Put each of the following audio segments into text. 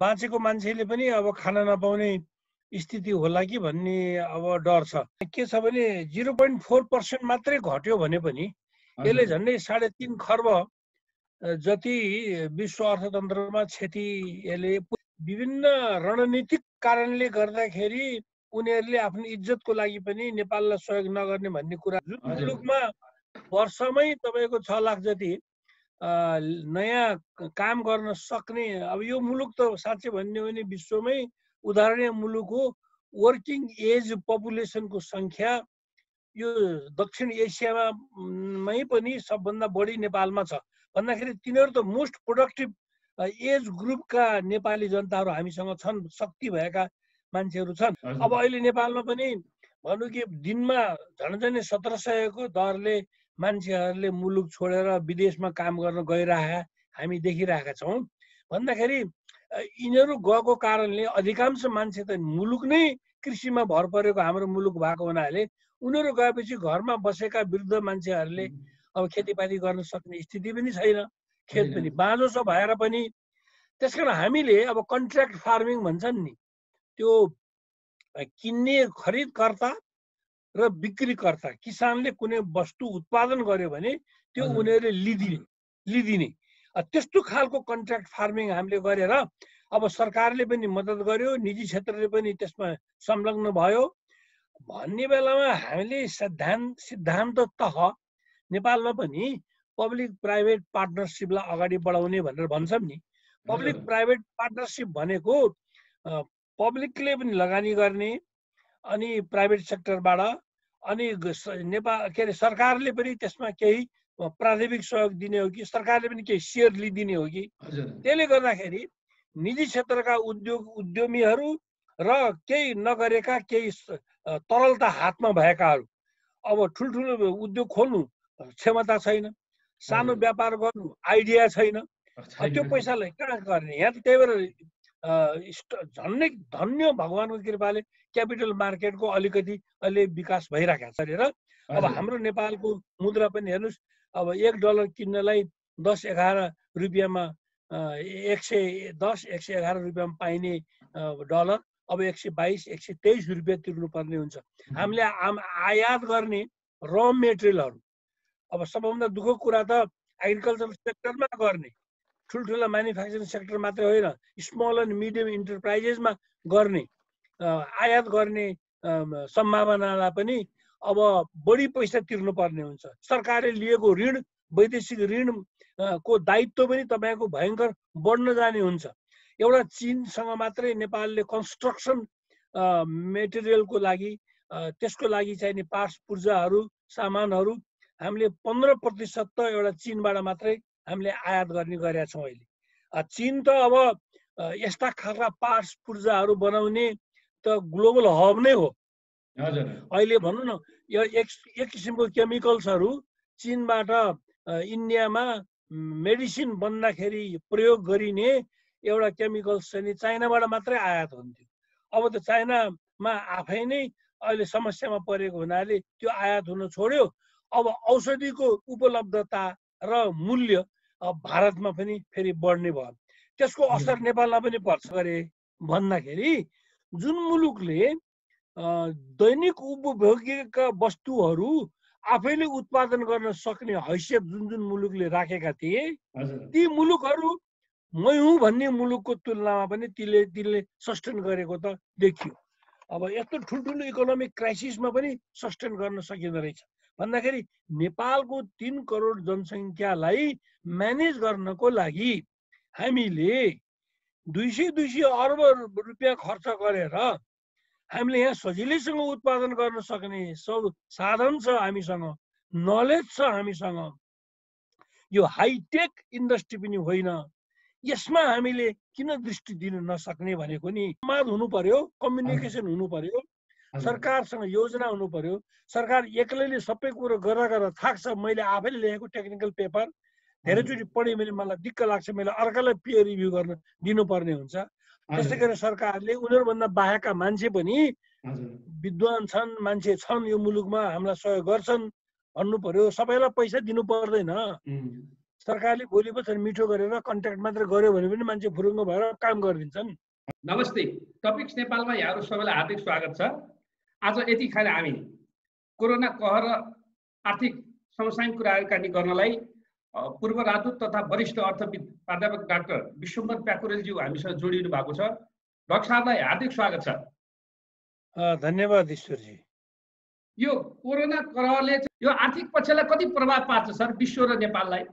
बाँचेको मान्छेले पनि अब खान नपाउने स्थिति होला कि भन्ने अब डर छ। के छ भने 0.4% मात्रै घट्यो भने पनि यसले झन्डै 3.5 खर्ब जति विश्व अर्थतन्त्रमा क्षति यसले विभिन्न रणनीतिक कारणले गर्दाखेरि उनीहरूले आफ्नो इज्जतको लागि पनि नेपाललाई सहयोग नगर्ने भन्ने कुरा। जुन मुलुकमा वर्षमै तपाईँको 6 लाख जति नयाँ काम गर्न सक्ने, अब यो मुलुक त साँच्चै भन्ने हो भने विश्वमै उदाहरणीय मुलुक हो। वर्किङ एज पपुलेसनको सङ्ख्या यो दक्षिण एसियामै पनि सबभन्दा बढी नेपालमा छ भन्दाखेरि तिनीहरू त मोस्ट प्रोडक्टिभ एज ग्रुपका नेपाली जनताहरू हामीसँग छन्, शक्ति भएका मान्छेहरू छन्। अब अहिले नेपालमा पनि भनौँ कि दिनमा झन्डै 1700 को दरले मान्छेहरूले मुलुक छोडेर विदेशमा काम गर्न गइरहेका हामी देखिरहेका छौँ। भन्दाखेरि यिनीहरू गएको कारणले अधिकांश मान्छे त मुलुक नै कृषिमा भर परेको हाम्रो मुलुक भएको हुनाले उनीहरू गएपछि घरमा बसेका वृद्ध मान्छेहरूले अब खेतीपाती गर्न सक्ने स्थिति पनि छैन, खेत पनि बाँझो छ भएर पनि। त्यसकारण हामीले अब कन्ट्र्याक्ट फार्मिङ भन्छन् नि, त्यो किन्ने खरिदकर्ता र बिक्रीकर्ता, किसानले कुनै वस्तु उत्पादन गर्यो भने त्यो उनीहरूले लिदिने त्यस्तो खालको कन्ट्र्याक्ट फार्मिङ हामीले गरेर अब सरकारले पनि मद्दत गर्यो, निजी क्षेत्रले पनि त्यसमा संलग्न भयो भन्ने बेलामा हामीले सिद्धान्त तह नेपालमा पनि पब्लिक प्राइभेट पार्टनरसिपलाई अगाडि बढाउने भनेर भन्छौँ नि। पब्लिक प्राइभेट पार्टनरसिप भनेको पब्लिकले पनि लगानी गर्ने अनि प्राइभेट सेक्टरबाट अनि नेपाल के अरे सरकारले पनि त्यसमा केही प्राथमिक सहयोग दिने हो कि सरकारले पनि केही सेयर लिदिने हो कि। त्यसले गर्दाखेरि निजी क्षेत्रका उद्यमीहरू र केही नगरेका केही तरलता हातमा भएकाहरू, अब ठुल्ठुलो उद्योग खोल्नु क्षमता छैन, सानो व्यापार गर्नु आइडिया छैन, त्यो पैसालाई कहाँ गर्ने। यहाँ त त्यही भएर झन्डै धन्य भगवानको कृपाले क्यापिटल मार्केटको अलिकति अहिले विकास भइरहेको छ र अब हाम्रो नेपालको मुद्रा पनि हेर्नुहोस्, अब $1 किन्नलाई 10-11 रुपियाँमा 110-111 रुपियाँमा पाइने डलर अब 122-123 रुपियाँ तिर्नुपर्ने हुन्छ। हामीले आयात गर्ने र मेटेरियलहरू, अब सबभन्दा दुःखको कुरा त एग्रिकल्चर सेक्टरमा गर्ने, ठुल्ठुला म्यानुफ्याक्चरिङ सेक्टर मात्रै होइन, स्मल एन्ड मिडियम इन्टरप्राइजेसमा गर्ने आयात गर्ने सम्भावनालाई पनि अब बढी पैसा तिर्नुपर्ने हुन्छ। सरकारले लिएको ऋण, वैदेशिक ऋणको दायित्व पनि तपाईँको भयङ्कर बढ्न जाने हुन्छ। एउटा चीनसँग मात्रै नेपालले कन्स्ट्रक्सन मेटेरियलको लागि त्यसको लागि चाहिने पार्ट्स पूर्जाहरू सामानहरू हामीले 15% त एउटा चीनबाट मात्रै हामीले आयात गर्ने गरेका छौँ। अहिले चीन त अब यस्ता खालका पार्ट्स पूर्जाहरू बनाउने त ग्लोबल हब नै हो। अहिले भनौँ न यो एक किसिमको केमिकल्सहरू चीनबाट इन्डियामा मेडिसिन बन्दाखेरि प्रयोग गरिने एउटा केमिकल्स चाहिँ चाइनाबाट मात्रै आयात हुन्थ्यो। अब त चाइनामा आफै नै अहिले समस्यामा परेको हुनाले त्यो आयात हुन छोड्यो। अब औषधिको उपलब्धता र मूल्य भारतमा पनि फेरि बढ्ने भयो। त्यसको असर नेपालमा पनि पर्छ गरे भन्दाखेरि जुन मुलुकले दैनिक उपभोग्यका वस्तुहरू आफैले उत्पादन गर्न सक्ने हैसियत जुन मुलुकले राखेका थिए, ती मुलुकहरू मै हुँ भन्ने मुलुकको तुलनामा पनि तिनले सस्टेन गरेको त देखियो। अब यस्तो ठुल्ठुलो इकोनोमिक क्राइसिसमा पनि सस्टेन गर्न सकिँदो रहेछ भन्दाखेरि नेपालको 3 करोड जनसङ्ख्यालाई म्यानेज गर्नको लागि हामीले 200 अर्ब रुपियाँ खर्च गरेर हामीले यहाँ सजिलैसँग उत्पादन गर्न सक्ने साधन छ हामीसँग, नलेज छ हामीसँग। यो हाइटेक इन्डस्ट्री पनि होइन, यसमा हामीले किन दृष्टि दिन नसक्ने भनेको नि संवाद हुनु पर्यो, कम्युनिकेसन हुनु पर्यो, सरकारसँग योजना हुनु पर्यो। सरकार एक्लैले सबै कुरो गरेर थाक्छ। मैले आफैले लेखेको टेक्निकल पेपर धेरैचोटि पढेँ भने मलाई दिक्क लाग्छ, मैले अर्कालाई पियर रिभ्यू गर्न दिनुपर्ने हुन्छ। त्यसै गरी सरकारले उनीहरूभन्दा बाहेकका मान्छे पनि विद्वान छन्, मान्छे छन् यो मुलुकमा, हामीलाई सहयोग गर्छन् भन्नु पर्यो। सबैलाई पैसा दिनु पर्दैन, सरकारले भोलि पछाडि मिठो गरेर कन्ट्याक्ट मात्र गर्यो भने पनि मान्छे फुरुङ्ग भएर काम गरिदिन्छन्। नमस्ते, टपिक्स नेपालमा यहाँहरू सबैलाई हार्दिक स्वागत छ। आज यतिखेर हामी कोरोना कहर र आर्थिक समसामयिक कुराकानी गर्नलाई पूर्व राजदूत तथा वरिष्ठ अर्थविद प्राध्यापक डाक्टर विश्वम्भर प्याकुरेलज्यू हामीसँग जोडिनु भएको छ। डाक्टर साहबलाई हार्दिक स्वागत छ। धन्यवाद ईश्वरजी। यो कोरोना कहरले यो आर्थिक पक्षलाई कति प्रभाव पार्छ सर विश्व र नेपाललाई?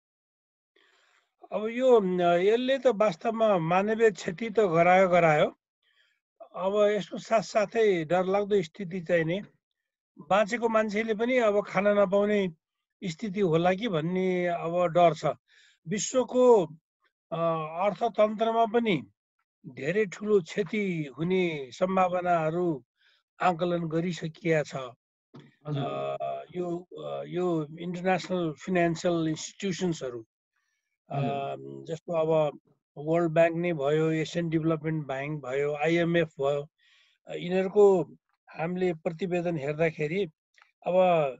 अब यसले त वास्तवमा मानवीय क्षति त गरायो। अब यसको साथसाथै डरलाग्दो स्थिति चाहिँ नि बाँचेको मान्छेले पनि अब खान नपाउने स्थिति होला कि भन्ने अब डर छ। विश्वको अर्थतन्त्रमा पनि धेरै ठुलो क्षति हुने सम्भावनाहरू आकलन गरिसकिया छ। यो इन्टरनेसनल फाइनेन्सियल इन्स्टिट्युसन्सहरू जस्तो अब वर्ल्ड ब्याङ्क नै भयो, एसियन डेभलपमेन्ट ब्याङ्क भयो, IMF भयो, यिनीहरूको हामीले प्रतिवेदन हेर्दाखेरि अब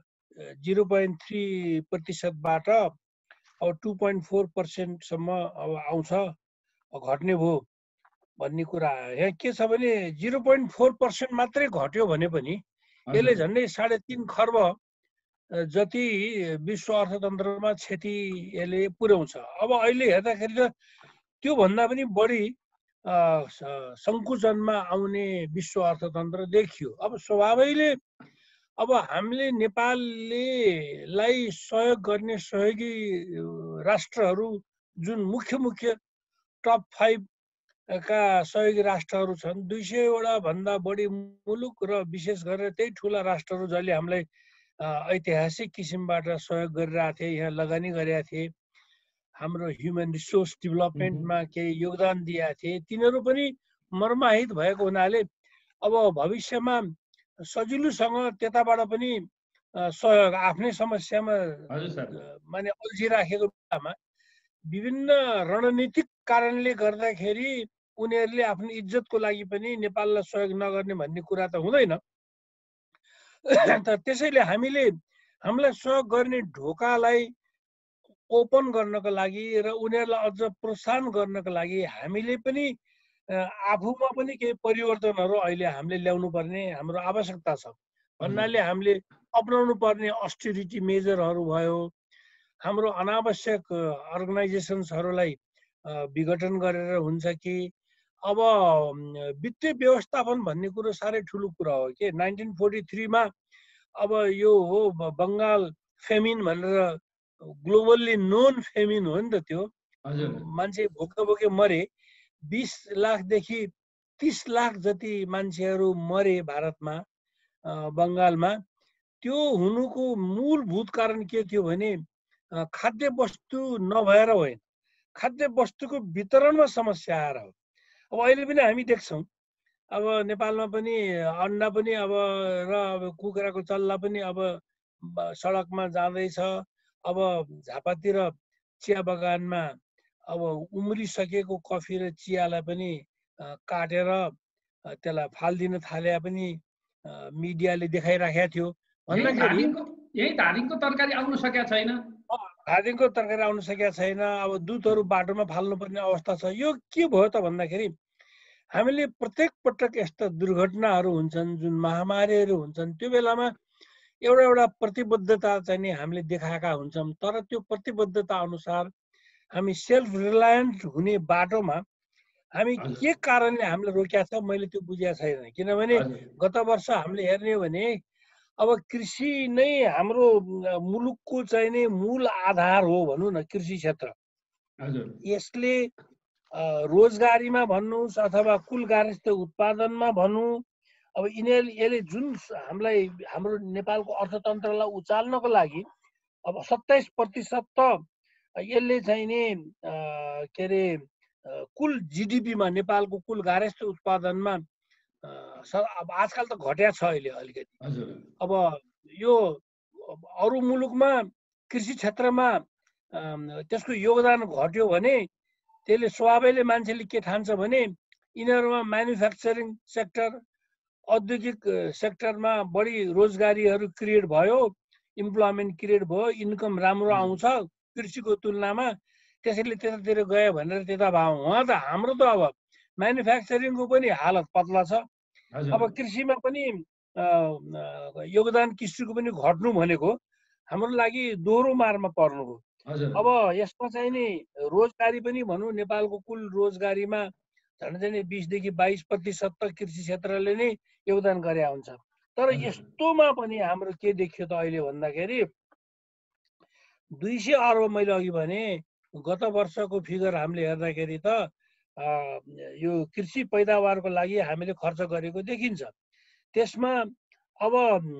0.3%बाट अब 2.4%सम्म अब आउँछ, घट्ने भयो भन्ने कुरा आयो। यहाँ के छ भने 0.4% मात्रै घट्यो भने पनि यसले झन्डै 3.5 खर्ब जति विश्व अर्थतन्त्रमा क्षति यसले पुर्याउँछ। अब अहिले हेर्दाखेरि त त्योभन्दा पनि बढी सङ्कुचनमा आउने विश्व अर्थतन्त्र देखियो। अब स्वाभाविकले अब हामीले नेपाललाई सहयोग गर्ने सहयोगी राष्ट्रहरू जुन मुख्य टप 5 का सहयोगी राष्ट्रहरू छन्, 200 वटा भन्दा बढी मुलुक र विशेष गरेर त्यही ठुला राष्ट्रहरू जसले हामीलाई ऐतिहासिक किसिमबाट सहयोग गरिरहेको थिए, यहाँ लगानी गरेका थिए, हाम्रो ह्युमन रिसोर्स डेभलपमेन्टमा केही योगदान दिएका थिए, तिनीहरू पनि मर्माहित भएको हुनाले अब भविष्यमा सजिलोसँग त्यताबाट पनि सहयोग आफ्नै समस्यामा माने अल्झिराखेको बेलामा विभिन्न रणनीतिक कारणले गर्दाखेरि उनीहरूले आफ्नो इज्जतको लागि पनि नेपाललाई सहयोग नगर्ने भन्ने कुरा त हुँदैन। त्यसैले हामीलाई सहयोग गर्ने ढोकालाई ओपन गर्नको लागि र उनीहरूलाई अझ प्रोत्साहन गर्नको लागि हामीले पनि आफूमा पनि केही परिवर्तनहरू अहिले हामीले ल्याउनु पर्ने हाम्रो आवश्यकता छ। भन्नाले हामीले अपनाउनु पर्ने अस्टेरिटी मेजरहरू भयो, हाम्रो अनावश्यक अर्गनाइजेसन्सहरूलाई विघटन गरेर हुन्छ कि अब वित्तीय व्यवस्थापन भन्ने कुरो साह्रै ठुलो कुरा हो कि 1943 मा अब यो हो बङ्गाल फेमिन भनेर ग्लोबल्ली नोन फेमिन हो नि त। त्यो मान्छे भोके मरे, 20 लाखदेखि 30 लाख जति मान्छेहरू मरे भारतमा, बङ्गालमा। त्यो हुनुको मूलभूत कारण के थियो भने खाद्य वस्तु नभएर होइन, खाद्य वस्तुको वितरणमा समस्या आएर हो। अब अहिले पनि हामी देख्छौँ, अब नेपालमा पनि अन्डा पनि अब र कुखुराको चल्ला पनि अब सडकमा जाँदैछ। अब झापातिर चिया बगानमा अब उम्रिसकेको कफी र चियालाई पनि काटेर त्यसलाई फालिदिन थाले पनि मिडियाले देखाइराखेको थियो। भन्दाखेरि यही धादिङको तरकारी आउन सकेको छैन, धादिङको तरकारी आउन सकेको छैन। अब दुधहरू बाटोमा फाल्नुपर्ने अवस्था छ। यो के भयो त भन्दाखेरि हामीले प्रत्येक पटक यस्ता दुर्घटनाहरू हुन्छन्, जुन महामारीहरू हुन्छन्, त्यो बेलामा एउटा प्रतिबद्धता चाहिँ नि हामीले देखाएका हुन्छौँ। तर त्यो प्रतिबद्धता अनुसार हामी सेल्फ रिलायन्ट हुने बाटोमा हामी के कारणले हामीले रोकेका छ मैले त्यो बुझेको छैन। किनभने गत वर्ष हामीले हेर्ने हो भने अब कृषि नै हाम्रो मुलुकको चाहिँ नि मूल आधार हो भनौँ न, कृषि क्षेत्र। यसले रोजगारीमा भन्नुहोस् अथवा कुल गार्हस्थ्य उत्पादनमा भनौँ, अब यसले जुन हामीलाई हाम्रो नेपालको अर्थतन्त्रलाई उचाल्नको लागि अब 27% त यसले चाहिँ नि के अरे कुल GDP-मा नेपालको कुल गार्हस्थ्य उत्पादनमा अब आजकल त घट्या छ अहिले अलिकति। अब यो अरू मुलुकमा कृषि क्षेत्रमा त्यसको योगदान घट्यो भने त्यसले स्वाभाविकले मान्छेले के ठान्छ भने यिनीहरूमा म्यानुफ्याक्चरिङ सेक्टर, औद्योगिक सेक्टरमा बढी रोजगारीहरू क्रिएट भयो, इम्प्लोइमेन्ट क्रिएट भयो, इन्कम राम्रो आउँछ, कृषिको तुलनामा, त्यसैले त्यतातिर गयो भनेर त्यता भयो। उहाँ त हाम्रो त अब म्यानुफ्याक्चरिङको पनि हालत पतला छ। अब कृषिमा पनि योगदान कृषिको पनि घट्नु भनेको हाम्रो लागि दोहोरो मारमा पर्नु हो। अब यसमा चाहिँ नि रोजगारी पनि भनौँ, नेपालको कुल रोजगारीमा झन्डै 20 देखि 22% त कृषि क्षेत्रले नै योगदान गरे हुन्छ। तर यस्तोमा पनि हाम्रो के देखियो त अहिले भन्दाखेरि 200 अर्ब, मैले अघि भने गत वर्षको फिगर हामीले हेर्दाखेरि त यो कृषि पैदावारको लागि हामीले खर्च गरेको देखिन्छ। त्यसमा अब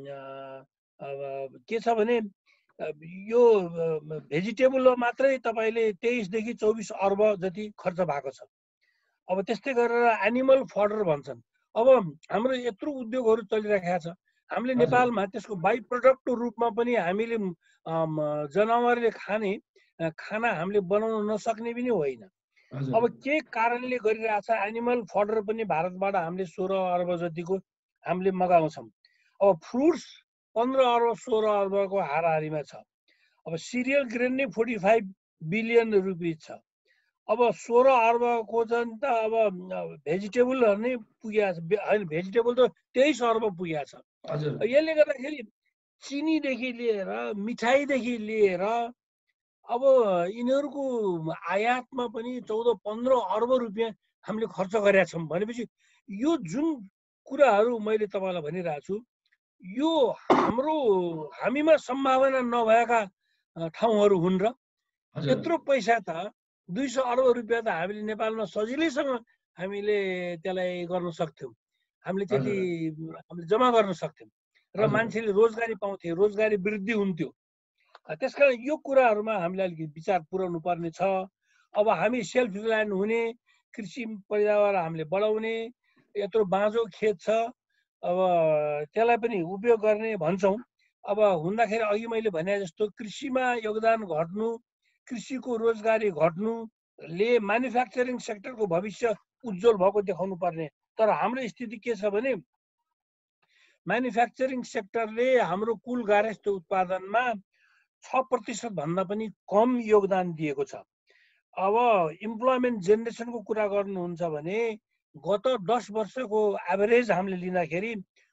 के छ भने यो भेजिटेबलमा मात्रै तपाईँले 23 देखि 24 अर्ब जति खर्च भएको छ। अब त्यस्तै गरेर एनिमल फडर भन्छन्। अब हाम्रो यत्रो उद्योगहरू चलिरहेको छ, हामीले नेपालमा त्यसको बाई प्रोडक्टको रूपमा पनि हामीले जनावरले खाने खाना हामीले बनाउन नसक्ने पनि होइन। अब के कारणले गरिरहेछ, एनिमल फडर पनि भारतबाट हामीले 16 अर्ब जतिको हामीले मगाउँछौँ। अब फ्रुट्स 15 अर्ब 16 अर्बको हाराहारीमा छ। अब सिरियल ग्रेन नै 45 बिलियन रुपियाँ छ। अब 16 अर्बको चाहिँ त अब भेजिटेबलहरू नै पुगेको छ, होइन भेजिटेबल त 23 अर्ब पुगेको छ। यसले गर्दाखेरि चिनीदेखि लिएर मिठाईदेखि लिएर अब यिनीहरूको आयातमा पनि 14-15 अर्ब रुपियाँ हामीले खर्च गरेका छौँ। भनेपछि यो जुन कुराहरू मैले तपाईँलाई भनिरहेको छु, यो हामीमा सम्भावना नभएका ठाउँहरू हुन् र यत्रो पैसा त 200 अर्ब रुपियाँ त हामीले नेपालमा सजिलैसँग हामीले त्यसलाई गर्न सक्थ्यौँ। हामीले त्यति हामीले जम्मा गर्न सक्थ्यौँ र मान्छेले रोजगारी पाउँथे, रोजगारी वृद्धि हुन्थ्यो। त्यसकारण यो कुराहरूमा हामीले अलिकति विचार पुर्याउनु पर्ने छ। अब हामी सेल्फ रिलायन्ट हुने, कृषि पैदावार हामीले बढाउने, यत्रो बाँझो खेत छ, अब त्यसलाई पनि उपयोग गर्ने भन्छौँ। अब हुँदाखेरि अघि मैले भने जस्तो कृषिमा योगदान घट्नु, कृषिको रोजगारी घट्नुले म्यानुफ्याक्चरिङ सेक्टरको भविष्य उज्जवल भएको देखाउनु पर्ने। तर हाम्रो स्थिति के छ भने म्यानुफ्याक्चरिङ सेक्टरले हाम्रो कुल गार्हस्थ्य उत्पादनमा 6% भन्दा पनि कम योगदान दिएको छ। अब इम्प्लोइमेन्ट जेनेरेसनको कुरा गर्नुहुन्छ भने गत 10 वर्षको एभरेज हामीले लिँदाखेरि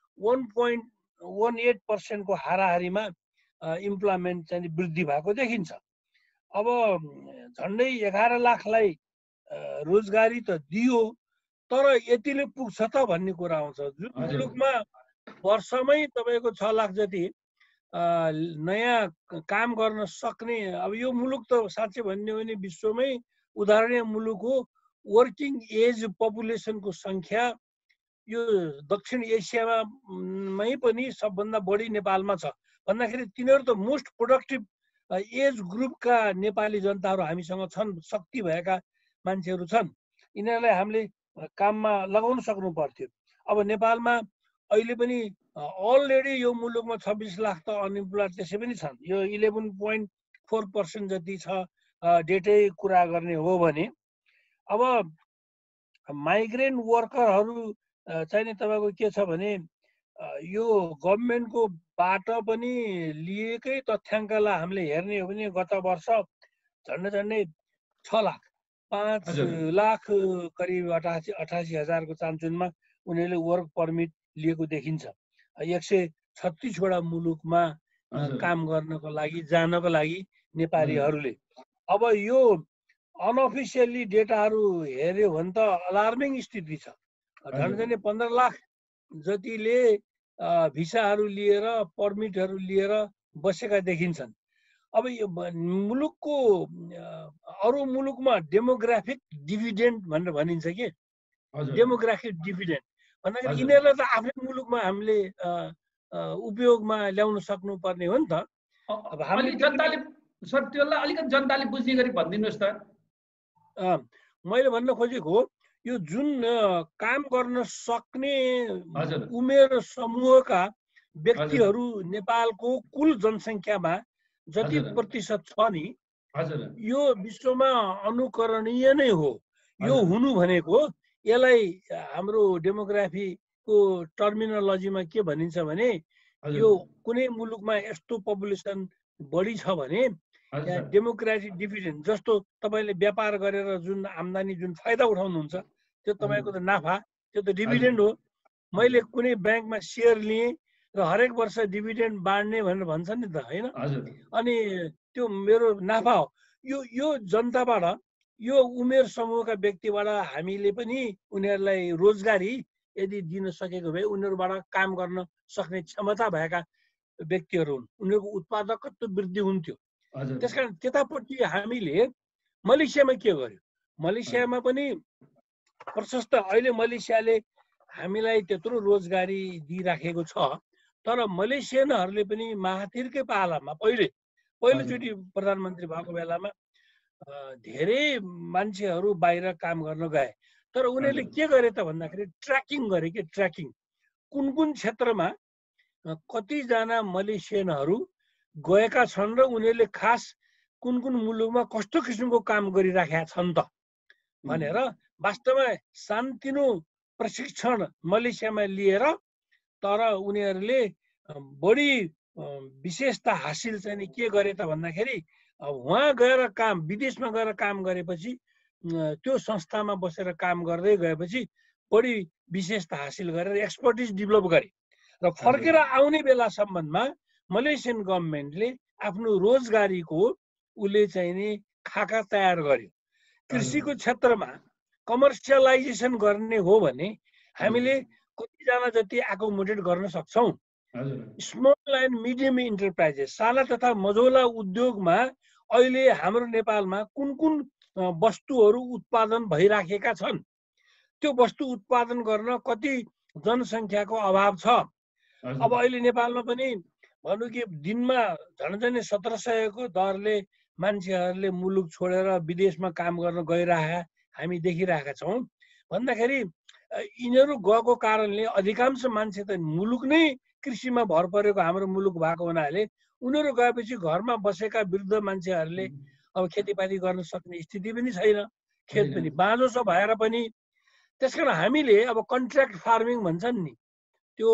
1.18% को हाराहारीमा इम्प्लोइमेन्ट चाहिँ वृद्धि भएको देखिन्छ। अब झन्डै 11 लाखलाई रोजगारी त दियो, तर यतिले पुग्छ त भन्ने कुरा आउँछ। जुन मुलुकमा वर्षमै तपाईँको 6 लाख जति नयाँ काम गर्न सक्ने, अब यो मुलुक त साँच्चै भन्ने हो भने विश्वमै उदाहरणीय मुलुक हो। वर्किङ एज पपुलेसनको सङ्ख्या यो दक्षिण एसियामै पनि सबभन्दा बढी नेपालमा छ भन्दाखेरि तिनीहरू त मोस्ट प्रोडक्टिभ एज ग्रुपका नेपाली जनताहरू हामीसँग छन्, शक्ति भएका मान्छेहरू छन्। यिनीहरूलाई हामीले काममा लगाउन सक्नु पर्थ्यो। अब नेपालमा अहिले पनि अलरेडी यो मुलुकमा 26 लाख त अनइम्प्लोइड त्यसै पनि छन्। यो 11.4% जति छ डेटै कुरा गर्ने हो भने। अब माइग्रेन्ट वर्करहरू चाहिँ नि तपाईँको के छ भने यो गभर्मेन्टको बाट पनि लिएकै तथ्याङ्कलाई हामीले हेर्ने हो भने गत वर्ष झन्डै 6 लाख 5 लाख करिब 88,000 को चान्चुनमा उनीहरूले वर्क पर्मिट लिएको देखिन्छ। 136 वटा मुलुकमा काम गर्नको लागि जानको लागि नेपालीहरूले। अब यो अनअफिसियल्ली डेटाहरू हेऱ्यो भने त अलार्मिङ स्थिति छ। झन्डै 15 लाख जतिले भिसाहरू लिएर पर्मिटहरू लिएर बसेका देखिन्छन्। अब यो मुलुकको अरू मुलुकमा डेमोग्राफिक डिभिडेन्ड भनेर भनिन्छ कि, डेमोग्राफिक डिभिडेन्ड भन्दाखेरि यिनीहरूलाई त आफ्नै मुलुकमा हामीले उपयोगमा ल्याउन सक्नुपर्ने हो नि त। अब हामीले जनताले सर त्यसलाई अलिकति जनताले बुझ्ने गरी भनिदिनुहोस् त। मैले भन्न खोजेको हो यो जुन काम गर्न सक्ने उमेर समूहका व्यक्तिहरू नेपालको कुल जनसङ्ख्यामा जति प्रतिशत छ नि, यो विश्वमा अनुकरणीय नै हो। यो हुनु भनेको यसलाई हाम्रो डेमोग्राफीको टर्मिनोलोजीमा के भनिन्छ भने यो कुनै मुलुकमा यस्तो पपुलेसन बढी छ भने त्यहाँ डेमोक्रेटिक डिभिजन जस्तो तपाईँले व्यापार गरेर जुन आम्दानी जुन फाइदा उठाउनुहुन्छ त्यो तपाईँको त नाफा, त्यो त डिभिडेन्ड हो। मैले कुनै ब्याङ्कमा सेयर लिएँ र हरेक वर्ष डिभिडेन्ड बाँड्ने भनेर भन्छन् नि त, होइन? अनि त्यो मेरो नाफा हो। यो जनताबाट, यो उमेर समूहका व्यक्तिबाट हामीले पनि उनीहरूलाई रोजगारी यदि दिन सकेको भए उनीहरूबाट काम गर्न सक्ने क्षमता भएका व्यक्तिहरू हुन्, उनीहरूको उत्पादकत्व वृद्धि हुन्थ्यो। त्यसकारण त्यतापट्टि हामीले मलेसियामा के गर्यो? मलेसियामा पनि प्रशस्त अहिले मलेसियाले हामीलाई त्यत्रो रोजगारी दिइराखेको छ, तर मलेसियनहरूले पनि महाथिरकै पालामा पहिलोचोटि प्रधानमन्त्री भएको बेलामा धेरै मान्छेहरू बाहिर काम गर्न गए। तर उनीहरूले के गरे त भन्दाखेरि ट्र्याकिङ गरे के ट्र्याकिङ, कुन कुन क्षेत्रमा कतिजना मलेसियनहरू गएका छन् र उनीहरूले खास कुन कुन मुलुकमा कस्तो किसिमको काम गरिराखेका छन् त भनेर वास्तवमा सानोतिनो प्रशिक्षण मलेसियामा लिएर, तर उनीहरूले बढी विशेषता हासिल चाहिँ के गरे त भन्दाखेरि उहाँ गएर काम, विदेशमा गएर काम गरेपछि त्यो संस्थामा बसेर काम गर्दै गएपछि बढी विशेषता हासिल गरेर एक्सपर्टिज डेभलप गरे र फर्केर आउने बेलासम्ममा मलेसियन गभर्मेन्टले आफ्नो रोजगारीको उसले चाहिँ नि खाका तयार गर्यो। कृषिको क्षेत्रमा कमर्सियलाइजेसन गर्ने हो भने हामीले कतिजना जति एकोमोडेट गर्न सक्छौँ। स्मल एन्ड मिडियम इन्टरप्राइजेस, साना तथा मझौला उद्योगमा अहिले हाम्रो नेपालमा कुन कुन वस्तुहरू उत्पादन भइराखेका छन्, त्यो वस्तु उत्पादन गर्न कति जनसङ्ख्याको अभाव छ। अब अहिले नेपालमा पनि भनौँ कि दिनमा झन्डै 1700को दरले मान्छेहरूले मुलुक छोडेर विदेशमा काम गर्न गइरहेका हामी देखिरहेका छौँ। भन्दाखेरि यिनीहरू गएको कारणले अधिकांश मान्छे त मुलुक नै कृषिमा भर परेको हाम्रो मुलुक भएको हुनाले उनीहरू गएपछि घरमा बसेका वृद्ध मान्छेहरूले अब खेतीपाती गर्न सक्ने स्थिति पनि छैन, खेत पनि बाँझो छ भएर पनि। त्यसकारण हामीले अब कन्ट्र्याक्ट फार्मिङ भन्छन् नि, त्यो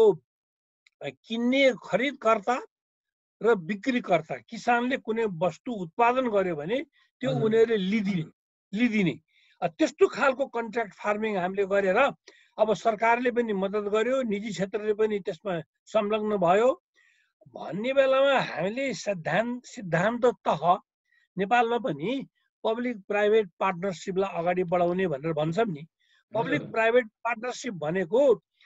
किन्ने खरिदकर्ता र बिक्रीकर्ता, किसानले कुनै वस्तु उत्पादन गर्यो भने त्यो उनीहरूले लिदिने त्यस्तो खालको कन्ट्र्याक्ट फार्मिङ हामीले गरेर अब सरकारले पनि मद्दत गर्यो, निजी क्षेत्रले पनि त्यसमा संलग्न भयो भन्ने बेलामा हामीले सिद्धान्त तह नेपालमा पनि पब्लिक प्राइभेट पार्टनरसिपलाई अगाडि बढाउने भनेर भन्छौँ नि। पब्लिक प्राइभेट पार्टनरसिप भनेको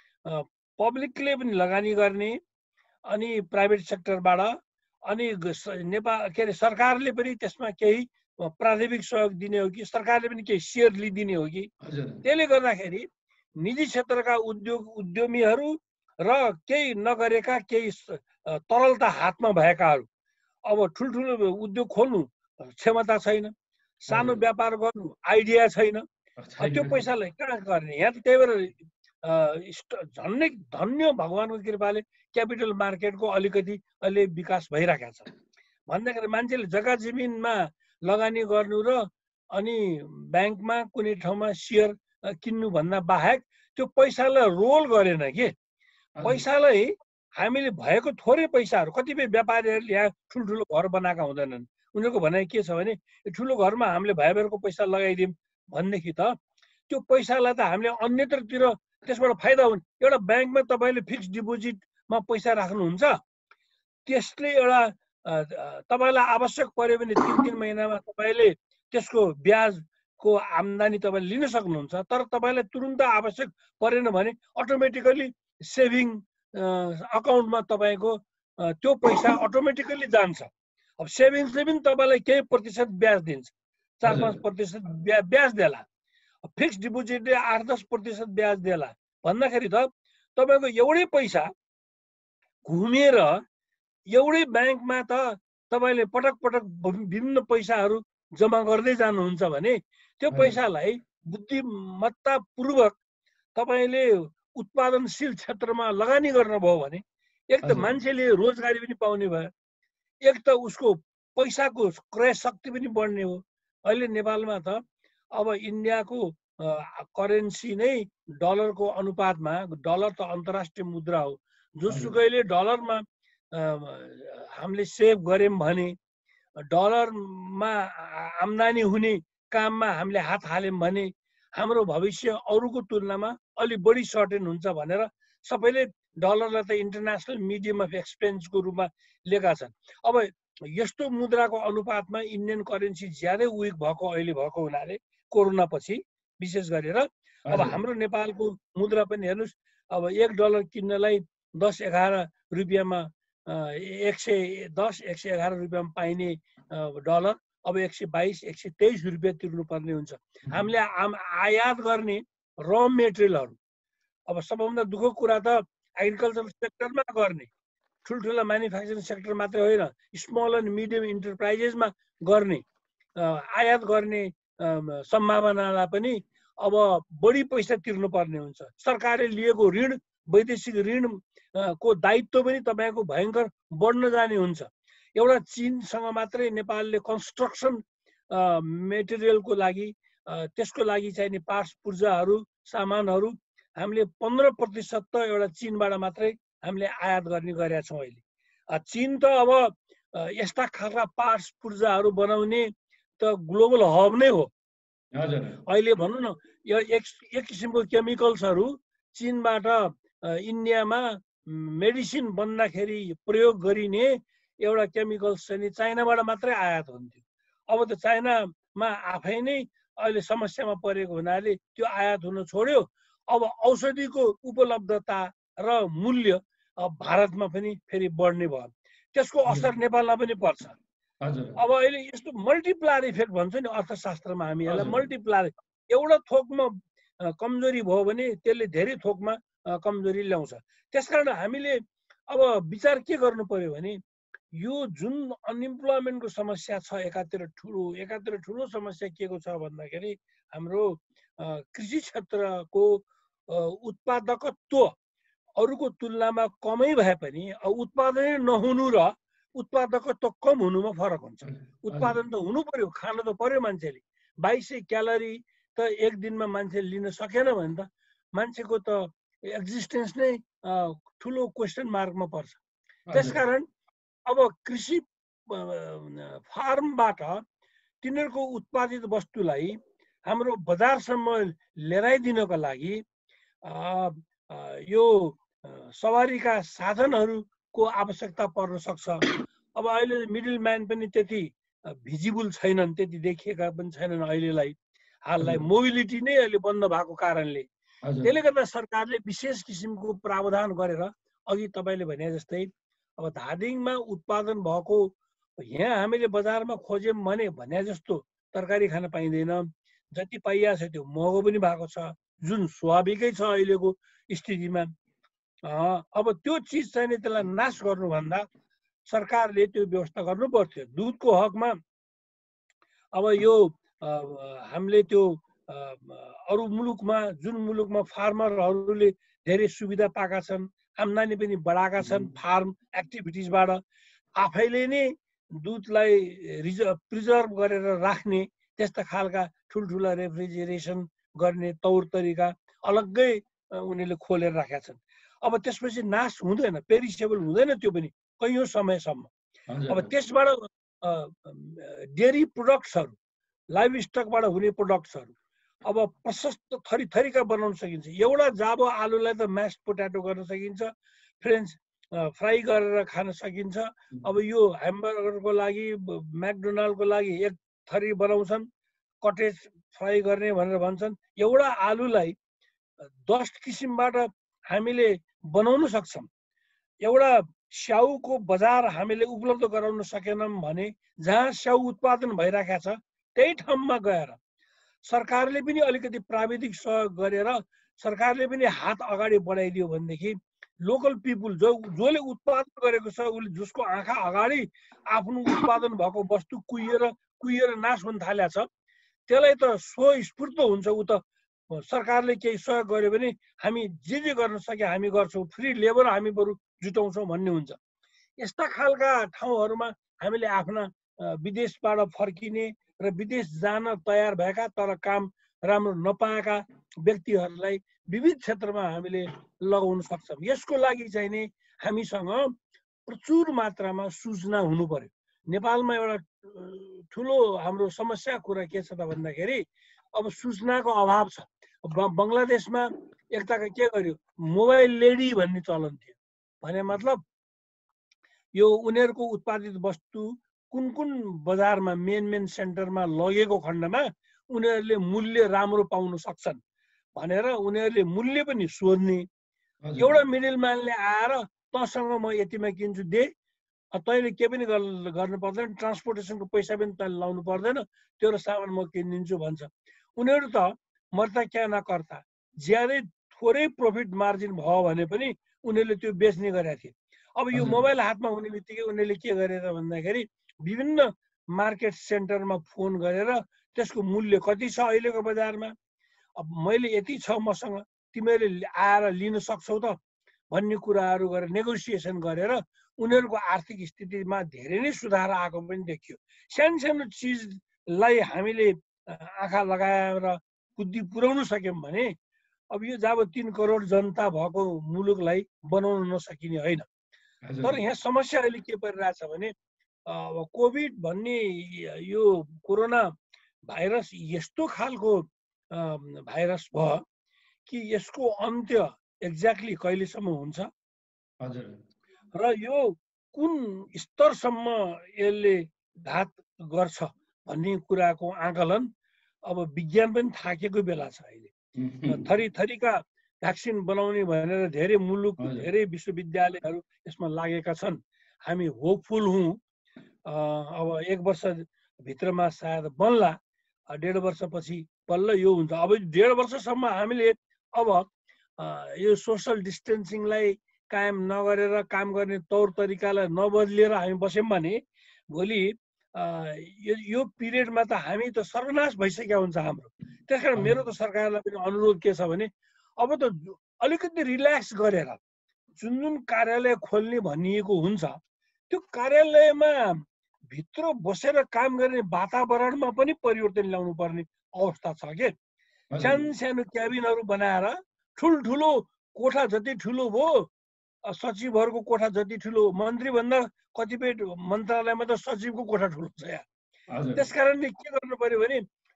पब्लिकले पनि लगानी गर्ने अनि प्राइभेट सेक्टरबाट अनि नेपाल के अरे सरकारले पनि त्यसमा केही प्राथमिक सहयोग दिने हो कि सरकारले पनि केही सेयर लिदिने हो कि। त्यसले गर्दाखेरि निजी क्षेत्रका उद्यमीहरू र केही नगरेका केही तरलता हातमा भएकाहरू, अब ठुल्ठुलो उद्योग खोल्नु क्षमता छैन, सानो व्यापार गर्नु आइडिया छैन, त्यो पैसालाई कहाँ गर्ने? यहाँ त त्यही भएर झन्डै धन्य भगवानको कृपाले क्यापिटल मार्केटको अलिकति अहिले विकास भइरहेको छ। भन्दाखेरि मान्छेले जग्गा जमिनमा लगानी गर्नु र अनि ब्याङ्कमा कुनै ठाउँमा सेयर किन्नु भन्दा बाहेक त्यो पैसालाई रोल गरेन के। पैसालाई हामीले भएको थोरै पैसाहरू, कतिपय व्यापारीहरूले यहाँ ठुल्ठुलो घर बनाएका हुँदैनन्, उनीहरूको भनाइ के छ भने ठुलो घरमा हामीले भएभरको पैसा लगाइदिउँ भनेदेखि त त्यो पैसालाई त हामीले अन्यत्रतिर त्यसबाट फाइदा हुन्छ। एउटा ब्याङ्कमा तपाईँले फिक्स डिपोजिटमा पैसा राख्नुहुन्छ, त्यसले एउटा तपाईँलाई आवश्यक पर्यो भने 3-3 महिनामा तपाईँले त्यसको ब्याजको आम्दानी तपाईँले लिन सक्नुहुन्छ। तर तपाईँलाई तुरुन्त आवश्यक परेन भने अटोमेटिकली सेभिङ अकाउन्टमा तपाईँको त्यो पैसा अटोमेटिकली जान्छ। अब सेभिङ्सले पनि तपाईँलाई केही प्रतिशत ब्याज दिन्छ, 4-5% ब्याज देला। फिक्स डिपोजिटले 8-10% ब्याज देला भन्दाखेरि त तपाईँको एउटै पैसा घुमेर एउटै ब्याङ्कमा त तपाईँले पटक पटक विभिन्न पैसाहरू जम्मा गर्दै जानुहुन्छ भने त्यो पैसालाई बुद्धिमत्तापूर्वक तपाईँले उत्पादनशील क्षेत्रमा लगानी गर्नुभयो भने एक त मान्छेले रोजगारी पनि पाउने भयो, एक त उसको पैसाको क्रय शक्ति पनि बढ्ने हो। अहिले नेपालमा त अब इन्डियाको करेन्सी नै डलरको अनुपातमा, डलर त अन्तर्राष्ट्रिय मुद्रा हो, जोसुकैले डलरमा हामीले सेभ गऱ्यौँ भने डलरमा आम्दानी हुने काममा हामीले हात हाल्यौँ भने हाम्रो भविष्य अरूको तुलनामा अलि बढी सर्टेन हुन्छ भनेर सबैले डलरलाई त इन्टरनेसनल मिडियम अफ एक्सपेन्सको रूपमा लिएका छन्। अब यस्तो मुद्राको अनुपातमा इन्डियन करेन्सी ज्यादै विक भएको अहिले भएको हुनाले कोरोना पछि विशेष गरेर अब हाम्रो नेपालको मुद्रा पनि हेर्नुहोस्, अब $1 किन्नलाई 10-11 रुपियाँमा 110-111 रुपियाँमा पाइने डलर अब 122-123 रुपियाँ तिर्नुपर्ने हुन्छ। हामीले आयात गर्ने र मेटेरियलहरू, अब सबभन्दा दुःखको कुरा त एग्रिकल्चर सेक्टरमा गर्ने, ठुल्ठुला म्यानुफ्याक्चरिङ सेक्टर मात्रै होइन, स्मल एन्ड मिडियम इन्टरप्राइजेसमा गर्ने आयात गर्ने सम्भावनालाई पनि अब बढी पैसा तिर्नुपर्ने हुन्छ। सरकारले लिएको ऋण, वैदेशिक ऋण को दायित्व पनि तपाईँको भयङ्कर बढ्न जाने हुन्छ। एउटा चीनसँग मात्रै नेपालले कन्स्ट्रक्सन मेटेरियलको लागि त्यसको लागि चाहिने पार्ट्स पूर्जाहरू सामानहरू हामीले 15% त एउटा चीनबाट मात्रै हामीले आयात गर्ने गरेका छौँ। अहिले चीन त अब यस्ता खालका पार्ट्स पूर्जाहरू बनाउने त ग्लोबल हब नै हो। अहिले भनौँ न, यो एक किसिमको केमिकल्सहरू चीनबाट इन्डियामा मेडिसिन बन्दाखेरि प्रयोग गरिने एउटा केमिकल्स चाहिँ चाइनाबाट मात्रै आयात हुन्थ्यो। अब त चाइनामा आफै नै अहिले समस्यामा परेको हुनाले त्यो आयात हुन छोड्यो। अब औषधिको उपलब्धता र मूल्य भारतमा पनि फेरि बढ्ने भयो, त्यसको असर नेपालमा पनि पर्छ। अब अहिले यस्तो मल्टिप्लायर इफेक्ट भन्छ नि अर्थशास्त्रमा, हामी यसलाई मल्टिप्लायर, एउटा थोकमा कमजोरी भयो भने त्यसले धेरै थोकमा कमजोरी ल्याउँछ। त्यसकारण हामीले अब विचार के गर्नु पर्यो भने यो जुन अनइम्प्लोइमेन्टको समस्या छ एकातिर ठुलो समस्या के को छ भन्दाखेरि हाम्रो कृषि क्षेत्रको उत्पादकत्व अरूको तुलनामा कमै भए पनि उत्पादनै नहुनु र उत्पादकत्व कम हुनुमा फरक हुन्छ। उत्पादन त हुनु पर्यो, खान त पर्यो मान्छेले। 2200 क्यालोरी त एक दिनमा मान्छेले लिन सकेन भने त मान्छेको त एक्जिस्टेन्स नै ठुलो क्वेसन मार्कमा पर्छ। त्यसकारण अब कृषि फार्मबाट तिनीहरूको उत्पादित वस्तुलाई हाम्रो बजारसम्म ल्याइदिनको लागि यो सवारीका साधनहरूको आवश्यकता पर्न सक्छ। अब अहिले मिडल म्यान पनि त्यति भिजिबल छैनन्, त्यति देखिएका पनि छैनन् अहिलेलाई हाललाई। मोबिलिटी नै अहिले बन्द भएको कारणले त्यसले गर्दा सरकारले विशेष किसिमको प्रावधान गरेर अघि तपाईँले भने जस्तै अब धादिङमा उत्पादन भएको यहाँ हामीले बजारमा खोज्यौँ भने जस्तो तरकारी खान पाइँदैन, जति पाइया छ त्यो महँगो पनि भएको छ, जुन स्वाभाविकै छ अहिलेको स्थितिमा। अब त्यो चिज चाहिँ त्यसलाई नाश गर्नुभन्दा सरकारले त्यो व्यवस्था गर्नु पर्थ्यो। दुधको हकमा अब यो हामीले त्यो अरू मुलुकमा जुन मुलुकमा फार्मरहरूले धेरै सुविधा पाएका छन्, आम्दानी पनि बढाएका छन् फार्म एक्टिभिटिजबाट, आफैले नै दुधलाई प्रिजर्भ गरेर राख्ने त्यस्ता खालका ठुल्ठुला रेफ्रिजरेसन गर्ने तौर तरिका अलग्गै उनीहरूले खोलेर राखेका छन्। अब त्यसपछि नाश हुँदैन, पेरिसेबल हुँदैन त्यो पनि कैयौँ समयसम्म। अब त्यसबाट डेरी प्रोडक्ट्सहरू, लाइभ स्टकबाट हुने प्रोडक्ट्सहरू अब प्रशस्त थरी थरीका बनाउन सकिन्छ। एउटा जाबो आलुलाई त म्यास पोट्याटो गर्न सकिन्छ, फ्रेन्च फ्राई गरेर खान सकिन्छ। अब यो ह्यामबर्गरको लागि म्याकडोनाल्डको लागि एक थरी बनाउँछन्, कटेज फ्राई गर्ने भनेर भन्छन्। एउटा आलुलाई 10 किसिमबाट हामीले बनाउन सक्छौँ। एउटा स्याउको बजार हामीले उपलब्ध गराउन सकेनौँ भने जहाँ स्याउ उत्पादन भइरहेको छ त्यही ठाउँमा गएर सरकारले पनि अलिकति प्राविधिक सहयोग गरेर सरकारले पनि हात अगाडि बढाइदियो भनेदेखि लोकल पिपुल जसले उत्पादन गरेको छ उसले जसको आँखा अगाडि आफ्नो उत्पादन भएको वस्तु कुहिएर नाश हुन थालेको छ त्यसलाई त स्वस्फूर्त हुन्छ। ऊ त सरकारले केही सहयोग गर्यो भने हामी जे गर्न सके हामी गर्छौँ, फ्री लेबर हामी बरु जुटाउँछौँ भन्ने हुन्छ। यस्ता खालका ठाउँहरूमा हामीले आफ्ना विदेशबाट फर्किने र विदेश जान तयार भएका तर काम राम्रो नपाएका व्यक्तिहरूलाई विविध क्षेत्रमा हामीले लगाउन सक्छौँ। यसको लागि चाहिँ नि हामीसँग प्रचुर मात्रामा सूचना हुनु पर्यो। नेपालमा एउटा ठुलो हाम्रो समस्या कुरा के छ त भन्दाखेरि अब सूचनाको अभाव छ। बङ्गलादेशमा एकताका के गर्यो, मोबाइल लेडी भन्ने चलन थियो। भने मतलब यो उनीहरूको उत्पादित वस्तु कुन कुन बजारमा मेन सेन्टरमा लगेको खण्डमा उनीहरूले मूल्य राम्रो पाउन सक्छन् भनेर उनीहरूले मूल्य पनि सोध्ने। एउटा मिडलम्यानले आएर तँसँग म यतिमा किन्छु दे, तैँले के पनि गर्नु पर्दैन, ट्रान्सपोर्टेसनको पैसा पनि तैँले लाउनु पर्दैन, तेरो सामान म किनिदिन्छु भन्छ। उनीहरू त मर्ता क्या नकर्ता, ज्यादै थोरै प्रफिट मार्जिन भयो भने पनि उनीहरूले त्यो बेच्ने गरेका थिए। अब यो मोबाइल हातमा हुने बित्तिकै उनीहरूले के गरेर भन्दाखेरि विभिन्न मार्केट सेन्टरमा फोन गरेर त्यसको मूल्य कति छ अहिलेको बजारमा, अब मैले यति छ मसँग, तिमीहरूले आएर लिन सक्छौ त भन्ने कुराहरू गरेर नेगोसिएसन गरेर उनीहरूको आर्थिक स्थितिमा धेरै नै सुधार आएको पनि देखियो। सानो चिजलाई हामीले आँखा लगाएर बुद्धि पुर्याउन सक्यौँ भने अब यो जब 3 करोड जनता भएको मुलुकलाई बनाउन नसकिने होइन। तर यहाँ समस्या अहिले के परिरहेछ भने अब कोभिड भन्ने यो कोरोना भाइरस यस्तो खालको भाइरस भयो कि यसको अन्त्य एक्ज्याक्टली कहिलेसम्म हुन्छ र यो कुन स्तरसम्म यसले घात गर्छ भन्ने कुराको आकलन अब विज्ञान पनि थाकेको बेला छ। अहिले थरीका भ्याक्सिन बनाउने भनेर धेरै मुलुक धेरै विश्वविद्यालयहरू यसमा लागेका छन्। हामी होपफुल हौँ अब 1 वर्षभित्रमा सायद बन्ला, 1.5 वर्षपछि बल्ल यो हुन्छ। अब 1.5 वर्षसम्म हामीले अब यो सोसल डिस्टेन्सिङलाई कायम नगरेर काम गर्ने तौर तरिकालाई नबदलिएर हामी बस्यौँ भने भोलि यो पिरियडमा त हामी त सर्वनाश भइसक्यो हुन्छ हाम्रो। त्यस कारण मेरो त सरकारलाई पनि अनुरोध के छ भने अब त अलिकति रिल्याक्स गरेर जुन कार्यालय खोल्ने भनिएको हुन्छ त्यो कार्यालयमा भित्र बसेर काम गर्ने वातावरणमा पनि परिवर्तन ल्याउनु पर्ने अवस्था छ के। सानो क्याबिनहरू बनाएर ठुल्ठुलो कोठा जति ठुलो भयो, सचिवहरूको कोठा जति ठुलो, मन्त्रीभन्दा कतिपय मन्त्रालयमा त सचिवको कोठा ठुलो छ यहाँ। त्यस कारणले के गर्नु पर्यो भने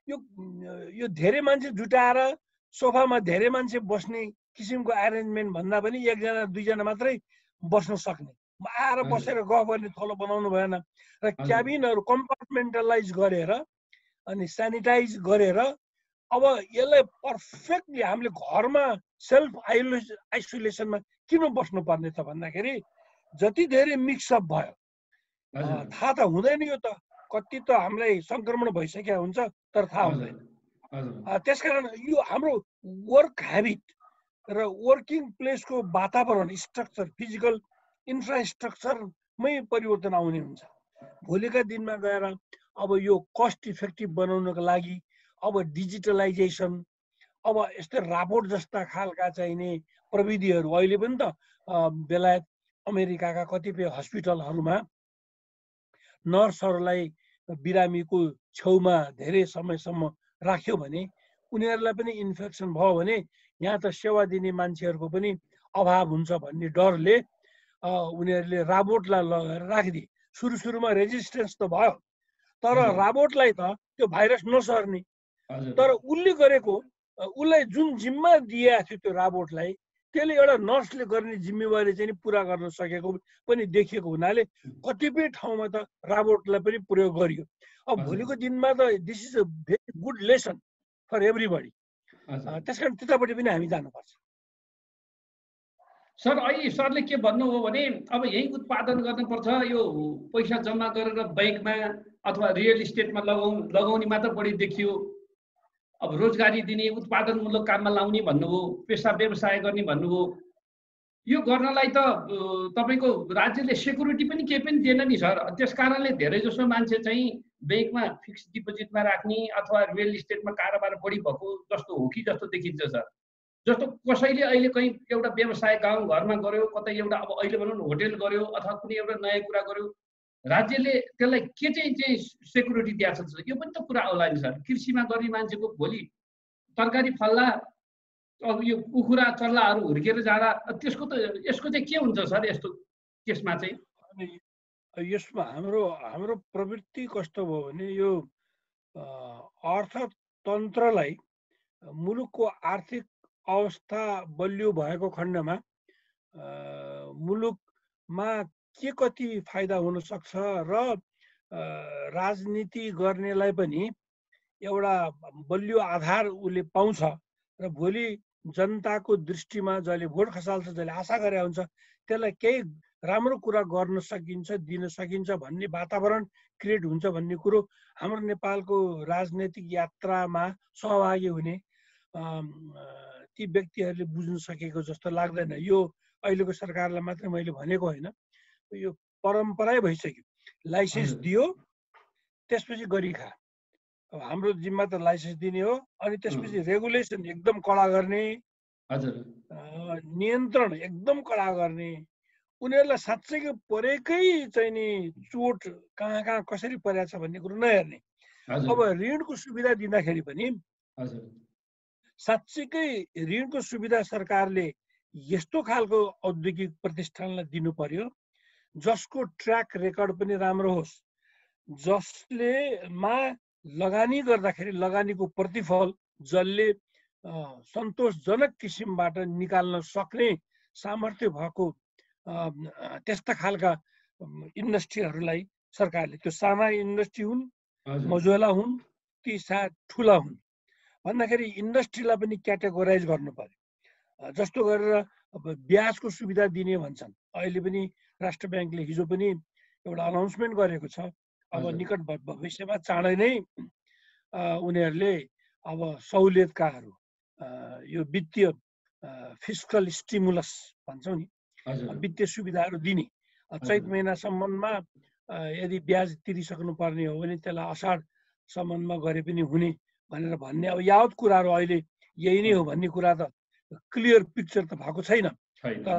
यो धेरै मान्छे जुटाएर सोफामा धेरै मान्छे बस्ने किसिमको एरेन्जमेन्ट भन्दा पनि 1 जना 2 जना मात्रै बस्न सक्ने आएर बसेर गफ गर्ने थलो बनाउनु भएन र क्याबिनहरू कम्पार्टमेन्टलाइज गरेर अनि सेनिटाइज गरेर अब यसलाई पर्फेक्टली हामीले घरमा सेल्फ आइसोलेसनमा किन बस्नु पर्ने त भन्दाखेरि जति धेरै मिक्सअप भयो थाहा त हुँदैन, यो त कति त हामीलाई संक्रमण भइसकेको हुन्छ तर थाहा हुँदैन। त्यसकारण यो हाम्रो वर्क ह्याबिट र वर्किङ प्लेसको वातावरण स्ट्रक्चर फिजिकल इन्फ्रास्ट्रक्चरमै परिवर्तन आउने हुन्छ। भोलिका दिनमा गएर अब यो कस्ट इफेक्टिभ बनाउनको लागि अब डिजिटलाइजेसन, अब यस्तै रापोर्ट जस्ता खालका चाहिने प्रविधिहरू अहिले पनि त बेलायत अमेरिकाका कतिपय हस्पिटलहरूमा नर्सहरूलाई बिरामीको छेउमा धेरै समयसम्म राख्यो भने उनीहरूलाई पनि इन्फेक्सन भयो भने यहाँ त सेवा दिने मान्छेहरूको पनि अभाव हुन्छ भन्ने डरले उनीहरूले राबोटलाई लगेर राखिदिए। सुरुमा रेजिस्टेन्स त भयो तर राबोटलाई त त्यो भाइरस नसर्ने, तर उसले गरेको उसलाई जुन जिम्मा दिएको थियो त्यो राबोटलाई त्यसले एउटा नर्सले गर्ने जिम्मेवारी चाहिँ पुरा गर्न सकेको पनि देखिएको हुनाले कतिपय ठाउँमा त राबोटलाई पनि प्रयोग गरियो। अब भोलिको दिनमा त this is a very good lesson for everybody. त्यस कारण त्यतापट्टि पनि हामी जानुपर्छ। सर अहिले सरले के भन्नुभयो भने अब यही उत्पादन गर्नुपर्छ, यो पैसा जम्मा गरेर बैंकमा अथवा रियल इस्टेटमा लगाउने मात्र बढी देखियो। अब रोजगारी दिने उत्पादनमूलक काममा लाउने भन्नुभयो, पेसा व्यवसाय गर्ने भन्नुभयो। यो गर्नलाई त तपाईको राज्यले सेक्युरिटी पनि केही पनि दिएन नि सर। त्यस कारणले धेरै जसो मान्छे चाहिँ बैंकमा फिक्स डिपोजिटमा राख्ने अथवा रियल इस्टेटमा कारोबार बढी भएको जस्तो हो कि जस्तो देखिन्छ सर। जस्तो कसैले अहिले कहीँ एउटा व्यवसाय गाउँ घरमा गर्यो, कतै एउटा अब अहिले भनौँ न होटेल गर्यो अथवा कुनै एउटा नयाँ कुरा गर्यो, राज्यले त्यसलाई के चाहिँ सेक्युरिटी दिएको छ यो पनि त कुरा होला नि सर। कृषिमा गर्ने मान्छेको भोलि तरकारी फल्ला अब यो कुखुरा चल्लाहरू हुर्केर जाँदा त्यसको त यसको चाहिँ के हुन्छ सर यस्तो केसमा चाहिँ? यसमा हाम्रो प्रवृत्ति कस्तो भयो भने यो अर्थतन्त्रलाई मुलुकको आर्थिक अवस्था बलियो भएको खण्डमा मुलुकमा के कति फाइदा हुन सक्छ र राजनीति गर्नेलाई पनि एउटा बलियो आधार उसले पाउँछ र भोलि जनताको दृष्टिमा जसले भोट खसाल्छ जसले आशा गरे हुन्छ त्यसलाई केही राम्रो कुरा गर्न सकिन्छ दिन सकिन्छ भन्ने वातावरण क्रिएट हुन्छ भन्ने कुरो हाम्रो नेपालको राजनैतिक यात्रामा सहभागी हुने ती व्यक्तिहरूले बुझ्न सकेको जस्तो लाग्दैन। यो अहिलेको सरकारलाई मात्रै मैले भनेको होइन, यो परम्परै भइसक्यो। लाइसेन्स दियो त्यसपछि गरी खा। अब हाम्रो जिम्मा त लाइसेन्स दिने हो, अनि त्यसपछि रेगुलेसन एकदम कडा गर्ने, नियन्त्रण एकदम कडा गर्ने, उनीहरूलाई साँच्चैको परेकै चाहिँ नि चोट कहाँ कहाँ कसरी परेको छ भन्ने कुरो नहेर्ने। अब ऋणको सुविधा दिँदाखेरि पनि साँच्चैकै ऋणको सुविधा सरकारले यस्तो खालको औद्योगिक प्रतिष्ठानलाई दिनु पर्यो जसको ट्र्याक रेकर्ड पनि राम्रो होस्, जसले लगानी गर्दाखेरि लगानीको प्रतिफल जसले सन्तोषजनक किसिमबाट निकाल्न सक्ने सामर्थ्य भएको त्यस्ता खालका इन्डस्ट्रीहरूलाई सरकारले, त्यो साना इन्डस्ट्री हुन् मझोला हुन् ती ठुला हुन् भन्दाखेरि इन्डस्ट्रीलाई पनि क्याटेगोराइज गर्नु पर्यो। जस्तो गरेर अब ब्याजको सुविधा दिने भन्छन्। अहिले पनि राष्ट्र ब्याङ्कले हिजो पनि एउटा अनाउन्समेन्ट गरेको छ। अब निकट भविष्यमा चाँडै नै उनीहरूले अब सहुलियतकाहरू यो वित्तीय फिस्कल स्टिमुलस भन्छौँ नि, वित्तीय सुविधाहरू दिने। चैत महिनासम्ममा यदि ब्याज तिरिसक्नु पर्ने हो भने त्यसलाई असाढसम्ममा गरे पनि हुने भनेर भन्ने अब यावत कुराहरू अहिले यही नै हो भन्ने कुरा त क्लियर पिक्चर त भएको छैन। तर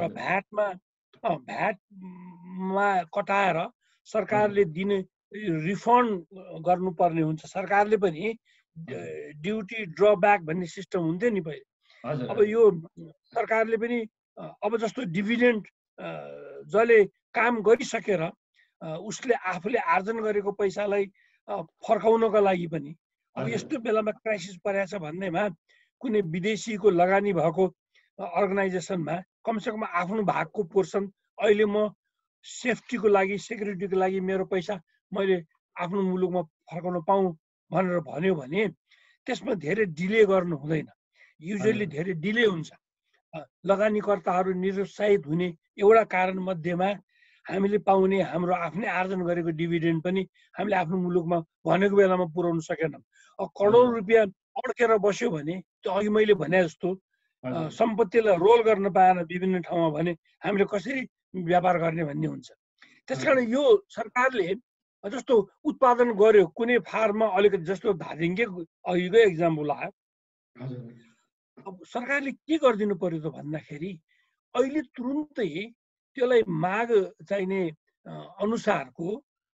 भ्याटमा कटाएर सरकारले दिने रिफन्ड गर्नुपर्ने हुन्छ। सरकारले पनि ड्युटी ड्रब्याक भन्ने सिस्टम हुन्थ्यो नि पहिले। अब यो सरकारले पनि अब जस्तो डिभिडेन्ड जसले काम गरिसकेर उसले आफूले आर्जन गरेको पैसालाई फर्काउनको लागि पनि अब यस्तो बेलामा क्राइसिस परेको छ भन्नेमा कुनै विदेशीको लगानी भएको अर्गनाइजेसनमा कमसेकम आफ्नो भागको पोर्सन अहिले म सेफ्टीको लागि सेक्युरिटीको लागि मेरो पैसा मैले आफ्नो मुलुकमा फर्काउन पाऊँ भनेर भन्यो भने त्यसमा धेरै डिले गर्नु हुँदैन। युजुअली धेरै डिले हुन्छ। लगानीकर्ताहरू निरुत्साहित हुने एउटा कारण मध्येमा हामीले पाउने हाम्रो आफ्नै आर्जन गरेको डिभिडेन्ड पनि हामीले आफ्नो मुलुकमा भनेको बेलामा पुर्याउन सकेनौँ। करोड रुपियाँ अड्केर बस्यो भने त्यो अघि मैले भने जस्तो सम्पत्तिलाई रोल गर्न पाएन विभिन्न ठाउँमा भने हामीले कसरी व्यापार गर्ने भन्ने हुन्छ। त्यसकारण यो सरकारले जस्तो उत्पादन गर्यो कुनै फार्ममा अलिकति जस्तो धादिङकै अघिको एक्जाम्पल आयो। अब सरकारले के गरिदिनु पर्यो त भन्दाखेरि अहिले तुरुन्तै त्यसलाई माग चाहिने अनुसारको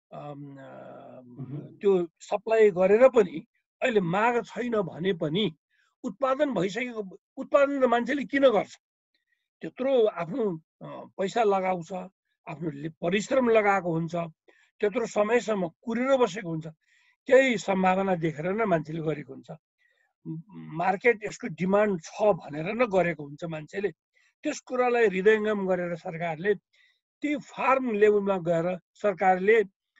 त्यो सप्लाई गरेर पनि अहिले माग छैन भने पनि उत्पादन भइसकेको उत्पादन त मान्छेले किन गर्छ? त्यत्रो आफ्नो पैसा लगाउँछ, आफ्नो परिश्रम लगाएको हुन्छ, त्यत्रो समयसम्म कुरेर बसेको हुन्छ, केही सम्भावना देखेर नै मान्छेले गरेको हुन्छ। मार्केट यसको डिमान्ड छ भनेर नै गरेको हुन्छ मान्छेले। त्यस कुरालाई हृदयङ्गम गरेर सरकारले ती फार्म लेभलमा गएर सरकारले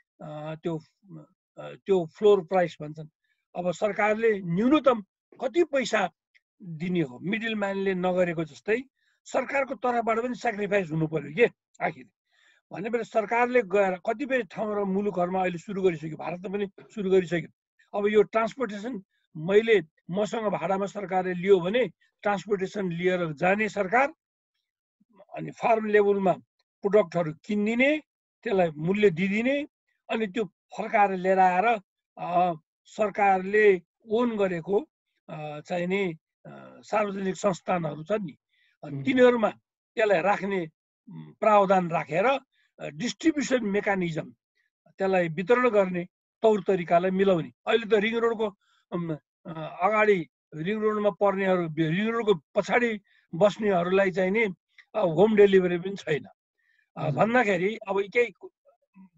त्यो फ्लोर प्राइस भन्छन्। अब सरकारले न्यूनतम कति पैसा दिने हो मिडल म्यानले नगरेको जस्तै सरकारको तर्फबाट पनि सेक्रिफाइस हुनु पर्यो के आखिर भनेपछि सरकारले गएर कतिपय ठाउँमा मुलुकहरूमा अहिले सुरु गरिसक्यो, भारतमा पनि सुरु गरिसक्यो। अब यो ट्रान्सपोर्टेसन मैले मसँग भाडामा सरकारले लियो भने ट्रान्सपोर्टेसन लिएर जाने सरकार, अनि फार्म लेभलमा प्रोडक्टहरू किनिदिने, त्यसलाई मूल्य दिदिने, अनि त्यो फर्काएर लिएर आएर सरकारले ओन गरेको चाहिने सार्वजनिक संस्थानहरू छन् नि तिनीहरूमा त्यसलाई राख्ने प्रावधान राखेर डिस्ट्रिब्युसन मेकानिजम त्यसलाई वितरण गर्ने तौर तरिकालाई मिलाउने। अहिले त रिङ रोडको अगाडि रिङ रोडमा पर्नेहरू, रिङ रोडको पछाडि बस्नेहरूलाई चाहिँ नि होम डेलिभरी पनि छैन भन्दाखेरि अब केही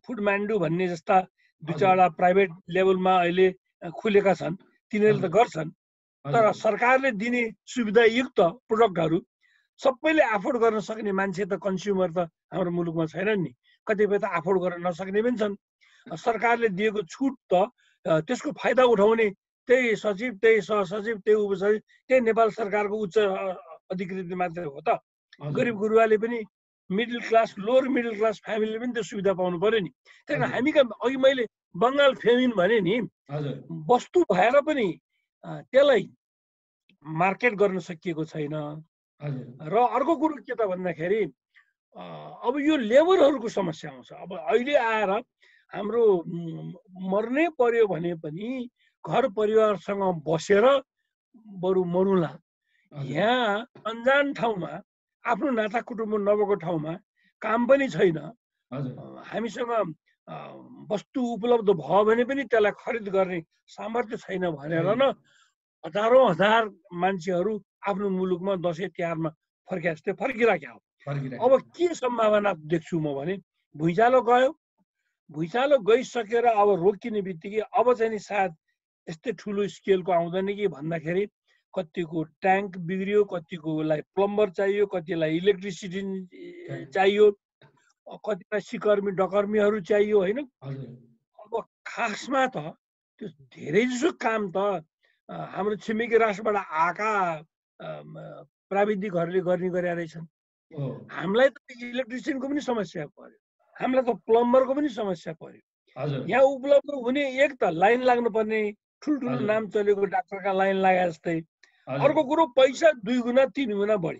फुडमान्डु भन्ने जस्ता दुई चारवटा प्राइभेट लेभलमा अहिले खुलेका छन्, तिनीहरूले त गर्छन्। तर सरकारले दिने सुविधायुक्त प्रोडक्टहरू सबैले अफोर्ड गर्न सक्ने मान्छे त कन्ज्युमर त हाम्रो मुलुकमा छैनन् नि। कतिपय त अफोर्ड गर्न नसक्ने पनि छन्। सरकारले दिएको छुट त त्यसको फाइदा उठाउने त्यही सचिव, त्यही सहसचिव, त्यही उपसचिव, त्यही नेपाल सरकारको उच्च अधिकृत मात्रै हो त। गरिब गुरुवाले पनि middle class, lower middle class फ्यामिलीले पनि त्यो सुविधा पाउनु पर्यो नि। त्यही कारण हामी अघि मैले बङ्गाल फेमिन भने नि, वस्तु भएर पनि त्यसलाई मार्केट गर्न सकिएको छैन। र अर्को कुरो के त भन्दाखेरि अब यो लेबरहरूको समस्या आउँछ। अब अहिले आएर हाम्रो मर्नै पर्यो भने पनि घर परिवारसँग बसेर बरु मरुला। यहाँ अन्जान ठाउँमा आफ्नो नाता कुटुम्ब नभएको ठाउँमा काम पनि छैन, हामीसँग वस्तु उपलब्ध भयो भने पनि त्यसलाई खरिद गर्ने सामर्थ्य छैन भनेर न हजारौँ हजार मान्छेहरू आफ्नो मुलुकमा दसैँ तिहारमा फर्किया जस्तै फर्किरहेका हो। अब के सम्भावना देख्छु म भने, भुइँचालो गयो, भुइँचालो गइसकेर अब रोकिने बित्तिकै अब चाहिँ नि सायद यस्तै ठुलो स्केलको आउँदैन कि भन्दाखेरि कतिको ट्याङ्क बिग्रियो, कतिकोलाई प्लम्बर चाहियो, कतिलाई इलेक्ट्रिसिटी चाहियो, कतिलाई सिकर्मी डकर्मीहरू चाहियो होइन। अब खासमा त त्यो धेरै जसो काम त हाम्रो छिमेकी राष्ट्रबाट आएका प्राविधिकहरूले गर्ने गरेका रहेछन्। हामीलाई त इलेक्ट्रिसियनको पनि समस्या पर्यो, हामीलाई त प्लम्बरको पनि समस्या पर्यो। यहाँ उपलब्ध हुने एक त लाइन लाग्नुपर्ने, ठुल्ठुलो नाम चलेको डाक्टरका लाइन लागे जस्तै। अर्को कुरो पैसा 2 गुणा 3 गुणा बढी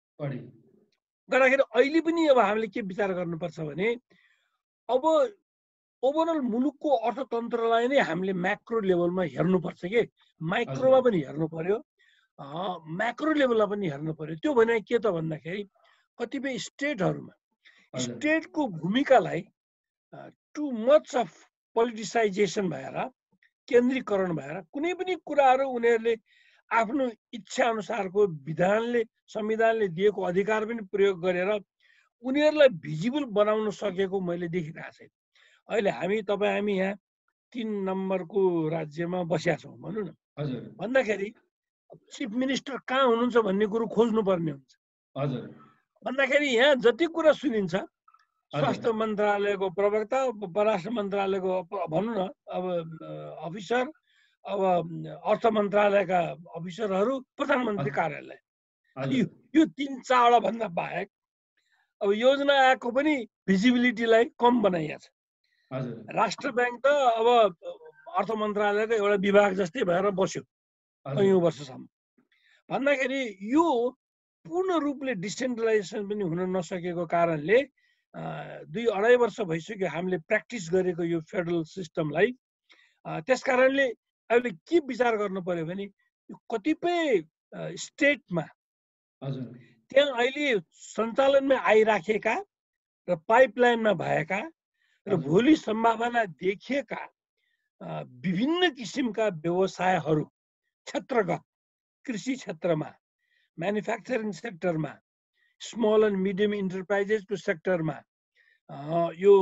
गर्दाखेरि अहिले पनि अब हामीले के विचार गर्नुपर्छ भने, अब ओभरअल मुलुकको अर्थतन्त्रलाई नै हामीले म्याक्रो लेभलमा हेर्नुपर्छ कि माइक्रोमा पनि हेर्नु पर्यो, म्याक्रो लेभलमा पनि हेर्नु पर्यो। त्यो भने के त भन्दाखेरि कतिपय स्टेटहरूमा स्टेटको भूमिकालाई टु मच अफ पोलिटिसाइजेसन भएर, केन्द्रीकरण भएर कुनै पनि कुराहरू उनीहरूले आफ्नो इच्छा अनुसारको विधानले संविधानले दिएको अधिकार पनि प्रयोग गरेर उनीहरूलाई भिजिबल बनाउन सकेको मैले देखिरहेको छैन। अहिले हामी यहाँ 3 नम्बरको राज्यमा बसिया छौँ भनौँ न। भन्दाखेरि चिफ मिनिस्टर कहाँ हुनुहुन्छ भन्ने कुरो खोज्नुपर्ने हुन्छ। भन्दाखेरि यहाँ जति कुरा सुनिन्छ, स्वास्थ्य मन्त्रालयको प्रवक्ता, परराष्ट्र मन्त्रालयको भनौँ न अब अफिसर, अब अर्थ मन्त्रालयका अफिसरहरू, प्रधानमन्त्री कार्यालय, यो 3-4 भन्दा बाहेक अब योजना आयोगको पनि भिजिबिलिटीलाई कम बनाइएको छ। राष्ट्र ब्याङ्क त अब अर्थ मन्त्रालयको एउटा विभाग जस्तै भएर बस्यो कैयौँ वर्षसम्म। भन्दाखेरि यो पूर्ण रूपले डिसेन्ट्रलाइजेसन पनि हुन नसकेको कारणले 2-2.5 वर्ष भइसक्यो हामीले प्र्याक्टिस गरेको यो फेडरल सिस्टमलाई। त्यस कारणले अहिले के विचार गर्नु पर्यो भने, कतिपय स्टेटमा त्यहाँ अहिले सञ्चालनमा आइराखेका र पाइपलाइनमा भएका र भोलि सम्भावना देखिएका विभिन्न किसिमका व्यवसायहरू क्षेत्रगत, कृषि क्षेत्रमा, म्यानुफ्याक्चरिङ सेक्टरमा, स्मल एन्ड मिडियम इन्टरप्राइजेसको सेक्टरमा, यो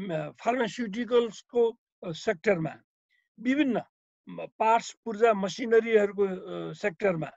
फार्मास्युटिकल्सको सेक्टरमा, विभिन्न पार्ट्स पूर्जा मसिनरीहरूको सेक्टरमा,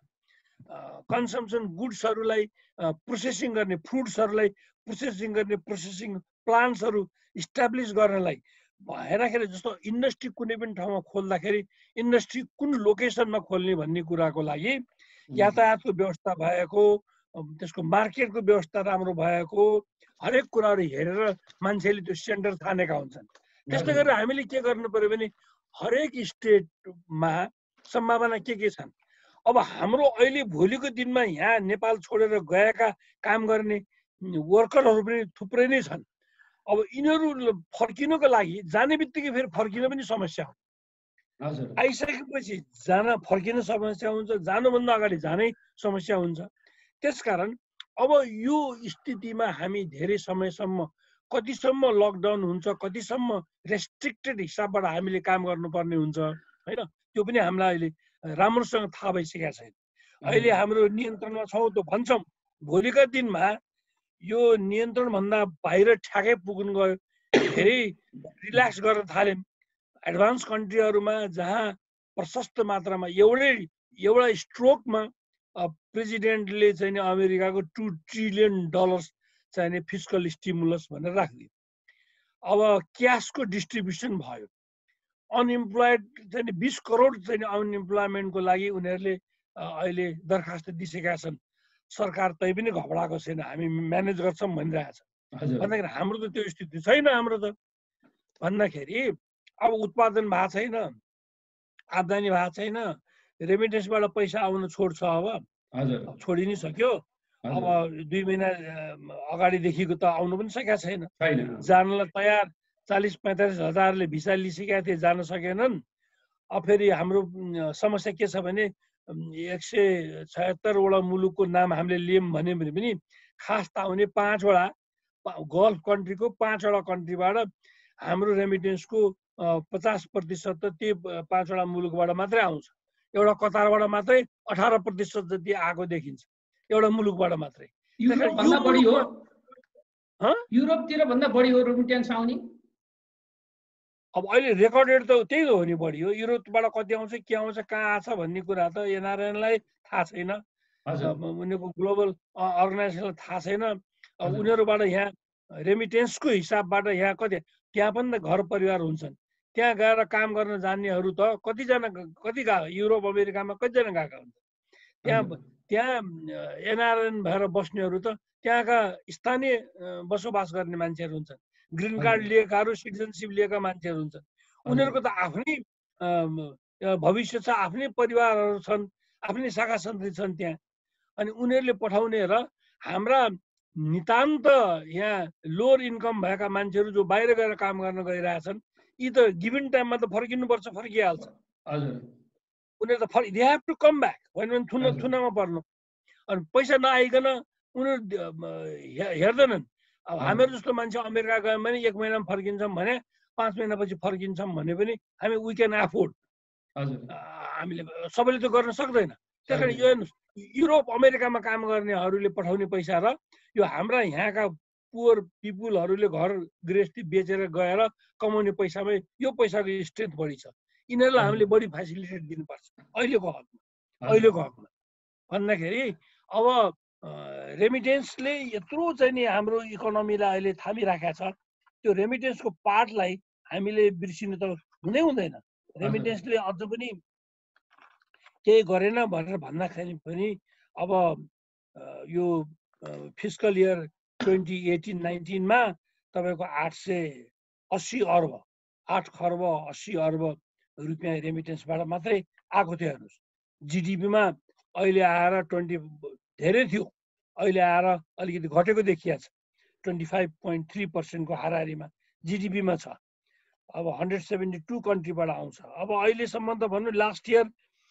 कन्सम्सन गुड्सहरूलाई प्रोसेसिङ गर्ने, फ्रुट्सहरूलाई प्रोसेसिङ गर्ने प्रोसेसिङ प्लान्ट्सहरू इस्टाब्लिस गर्नलाई भइराखेर, जस्तो इन्डस्ट्री कुनै पनि ठाउँमा खोल्दाखेरि इन्डस्ट्री कुन लोकेसनमा खोल्ने भन्ने कुराको लागि यातायातको व्यवस्था भएको, त्यसको मार्केटको व्यवस्था राम्रो भएको, हरेक कुराहरू हेरेर मान्छेले त्यो सेन्टर ठानेका हुन्छन्। त्यस्तै गरेर हामीले के गर्नु पर्यो भने, हरेक स्टेटमा सम्भावना के छन्। अब हाम्रो अहिले भोलिको दिनमा यहाँ नेपाल छोडेर गएका काम गर्ने वर्करहरू पनि थुप्रै नै छन्। अब यिनीहरू फर्किनको लागि जाने बित्तिकै फेरि फर्किन पनि समस्या हो। आइसकेपछि फर्किन समस्या हुन्छ, जानुभन्दा अगाडि जानै समस्या हुन्छ। त्यसकारण अब यो स्थितिमा हामी धेरै समयसम्म, कतिसम्म लकडाउन हुन्छ, कतिसम्म रेस्ट्रिक्टेड हिसाबबाट हामीले काम गर्नुपर्ने हुन्छ होइन, त्यो पनि हामीलाई अहिले राम्रोसँग थाहा भइसकेको छैन। अहिले हाम्रो नियन्त्रणमा छौँ त भन्छौँ, भोलिका दिनमा यो नियन्त्रणभन्दा बाहिर ठ्याक्कै पुग्न गयो, फेरि रिल्याक्स गर्न थाल्यौँ। एडभान्स कन्ट्रीहरूमा जहाँ प्रशस्त मात्रामा एउटा स्ट्रोकमा प्रेसिडेन्टले चाहिँ अमेरिकाको $2 ट्रिलियन चाहिँ फिस्कल स्टिमुलस भनेर राखिदियो। अब क्यासको डिस्ट्रिब्युसन भयो। अनइम्प्लोइड चाहिँ 20 करोड चाहिँ अनइम्प्लोइमेन्टको लागि उनीहरूले अहिले दरखास्त दिइसकेका छन्। सरकार तै पनि घबराएको छैन, हामी म्यानेज गर्छौँ भनिरहेछ। भन्दाखेरि हाम्रो त त्यो स्थिति छैन। हाम्रो त भन्दाखेरि अब उत्पादन भएको छैन, आम्दानी भएको छैन, रेमिटेन्सबाट पैसा आउन छोड्छ। अब छोडि नै सक्यो। अब 2 महिना अगाडिदेखिको त आउनु पनि सकेका छैन। जानलाई तयार 40-45 हजारले भिसा लिइसकेका थिए, जान सकेनन्। अब फेरि हाम्रो समस्या के छ भने 176 वटा मुलुकको नाम हामीले लियौँ भने पनि खास त आउने 5 वटा गल्फ कन्ट्रीको 5 वटा कन्ट्रीबाट हाम्रो रेमिटेन्सको 50% त त्यो 5 वटा मुलुकबाट मात्रै आउँछ। एउटा कतारबाट मात्रै 18% जति आएको देखिन्छ, एउटा मुलुकबाट मात्रै। युरोपतिर भन्दा बढी हो रेमिटेन्स आउने। अब अहिले रेकर्डेड त त्यही हो नि, बढी हो। युरोपबाट कति आउँछ, के आउँछ, कहाँ आछ भन्ने कुरा त एनआरएनलाई थाहा छैन, उनीहरूको ग्लोबल अर्गनाइजेसनलाई थाहा छैन। अब उनीहरूबाट यहाँ रेमिटेन्सको हिसाबबाट यहाँ कति, त्यहाँ पनि त घर परिवार हुन्छन्। त्यहाँ गएर काम गर्न जान्नेहरू त कति गएको, युरोप अमेरिकामा कतिजना गएका हुन्छ। त्यहाँ एनआरएन भएर बस्नेहरू त त्यहाँका स्थानीय बसोबास गर्ने मान्छेहरू हुन्छन्। ग्रिन कार्ड लिएकाहरू, सिटिजनसिप लिएका मान्छेहरू हुन्छन्। उनीहरूको त आफ्नै भविष्य छ, आफ्नै परिवारहरू छन्, आफ्नै शाखा सन्तान छन् त्यहाँ। अनि उनीहरूले पठाउने र हाम्रा नितान्त यहाँ लोवर इन्कम भएका मान्छेहरू जो बाहिर गएर काम गर्न गइरहेछन्, यी त गिभन टाइममा त फर्किनुपर्छ, फर्किहाल्छ। उनीहरू त they have to come back भने थुनामा पर्नु। अनि पैसा नआइकन उनीहरू हेर्दैनन्। अब हामीहरू जस्तो मान्छे अमेरिका गयौँ भने 1 महिनामा फर्किन्छौँ भने 5 महिनापछि फर्किन्छौँ भने पनि हामी वी क्यान एफोर्ड। हामीले सबैले त गर्न सक्दैन। त्यस कारण यो युरोप अमेरिकामा काम गर्नेहरूले पठाउने पैसा र यो हाम्रा यहाँका पुवर पिपुलहरूले घर गृहस्थी बेचेर गएर कमाउने पैसामै यो पैसाको स्ट्रेन्थ बढी छ। यिनीहरूलाई हामीले बढी फेसिलिटेट दिनुपर्छ अहिलेको हकमा। भन्दाखेरि अब रेमिटेन्सले यत्रो चाहिँ नि हाम्रो इकोनोमीलाई अहिले थामिराखेको छ। त्यो रेमिटेन्सको पार्टलाई हामीले बिर्सिनु त हुँदैन। रेमिटेन्सले अझ पनि केही गरेन भनेर भन्दाखेरि पनि अब यो फिस्कल इयर 2018-19 मा तपाईँको 880 अर्ब 8 खर्ब 80 अर्ब रुपियाँ रेमिटेन्सबाट मात्रै आएको थियो। हेर्नुहोस्, जिडिपीमा अहिले आएर 20 धेरै थियो, अहिले आएर अलिकति घटेको देखिया छ। 25.3% को हाराहारीमा जिडिपीमा छ। अब 172 कन्ट्रीबाट आउँछ। अब अहिलेसम्म त भन्नु लास्ट इयर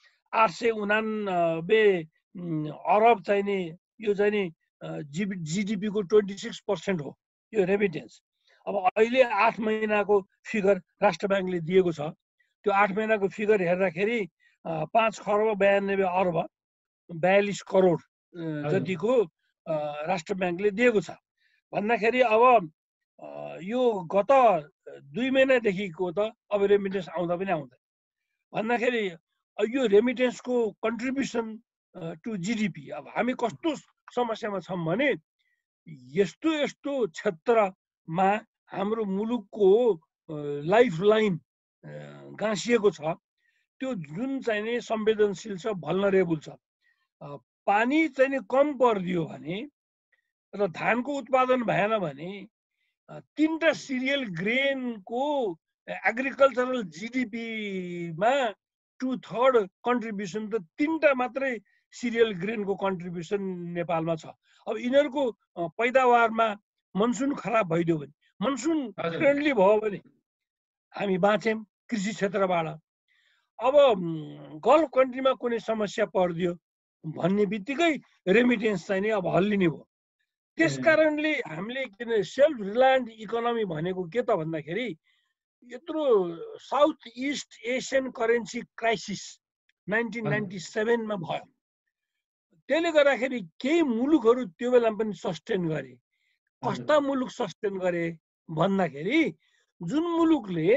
889 अरब चाहिँ नि यो चाहिँ नि जिडिपीको 26% हो यो रेमिटेन्स। अब अहिले 8 महिनाको फिगर राष्ट्र ब्याङ्कले दिएको छ। त्यो 8 महिनाको फिगर हेर्दाखेरि 5 खर्ब 92 अर्ब 42 करोड जतिको राष्ट्र ब्याङ्कले दिएको छ। भन्दाखेरि अब यो गत 2 महिनादेखिको त अब रेमिटेन्स आउँदा पनि आउँदैन। भन्दाखेरि यो रेमिटेन्सको कन्ट्रिब्युसन टु जिडिपी, अब हामी कस्तो समस्यामा छौँ भने यस्तो क्षेत्रमा हाम्रो मुलुकको लाइफ लाइन गाँसिएको छ। त्यो जुन चाहिँ नि संवेदनशील छ, भल्नरेबल छ। पानी चाहिँ नि कम परिदियो भने र धानको उत्पादन भएन भने 3टा सिरियल ग्रेनको एग्रिकल्चरल जिडिपीमा 2/3 कन्ट्रिब्युसन त 3टा मात्रै सिरियल ग्रेनको कन्ट्रिब्युसन नेपालमा छ। अब यिनीहरूको पैदावारमा मनसुन खराब भइदियो भने, मनसुन फ्रेन्डली भयो भने हामी बाँच्यौँ कृषि क्षेत्रबाट। अब गल्फ कन्ट्रीमा कुनै समस्या परिदियो भन्ने बित्तिकै रेमिटेन्स चाहिँ नि अब हल्लिने भयो। त्यस कारणले हामीले किन सेल्फ रिलायन्ट इकोनोमी भनेको के त भन्दाखेरि यत्रो South East Asian currency crisis 1997 मा भयो। त्यसले गर्दाखेरि केही मुलुकहरू त्यो बेलामा पनि सस्टेन गरे। कस्ता मुलुक सस्टेन गरे भन्दाखेरि जुन मुलुकले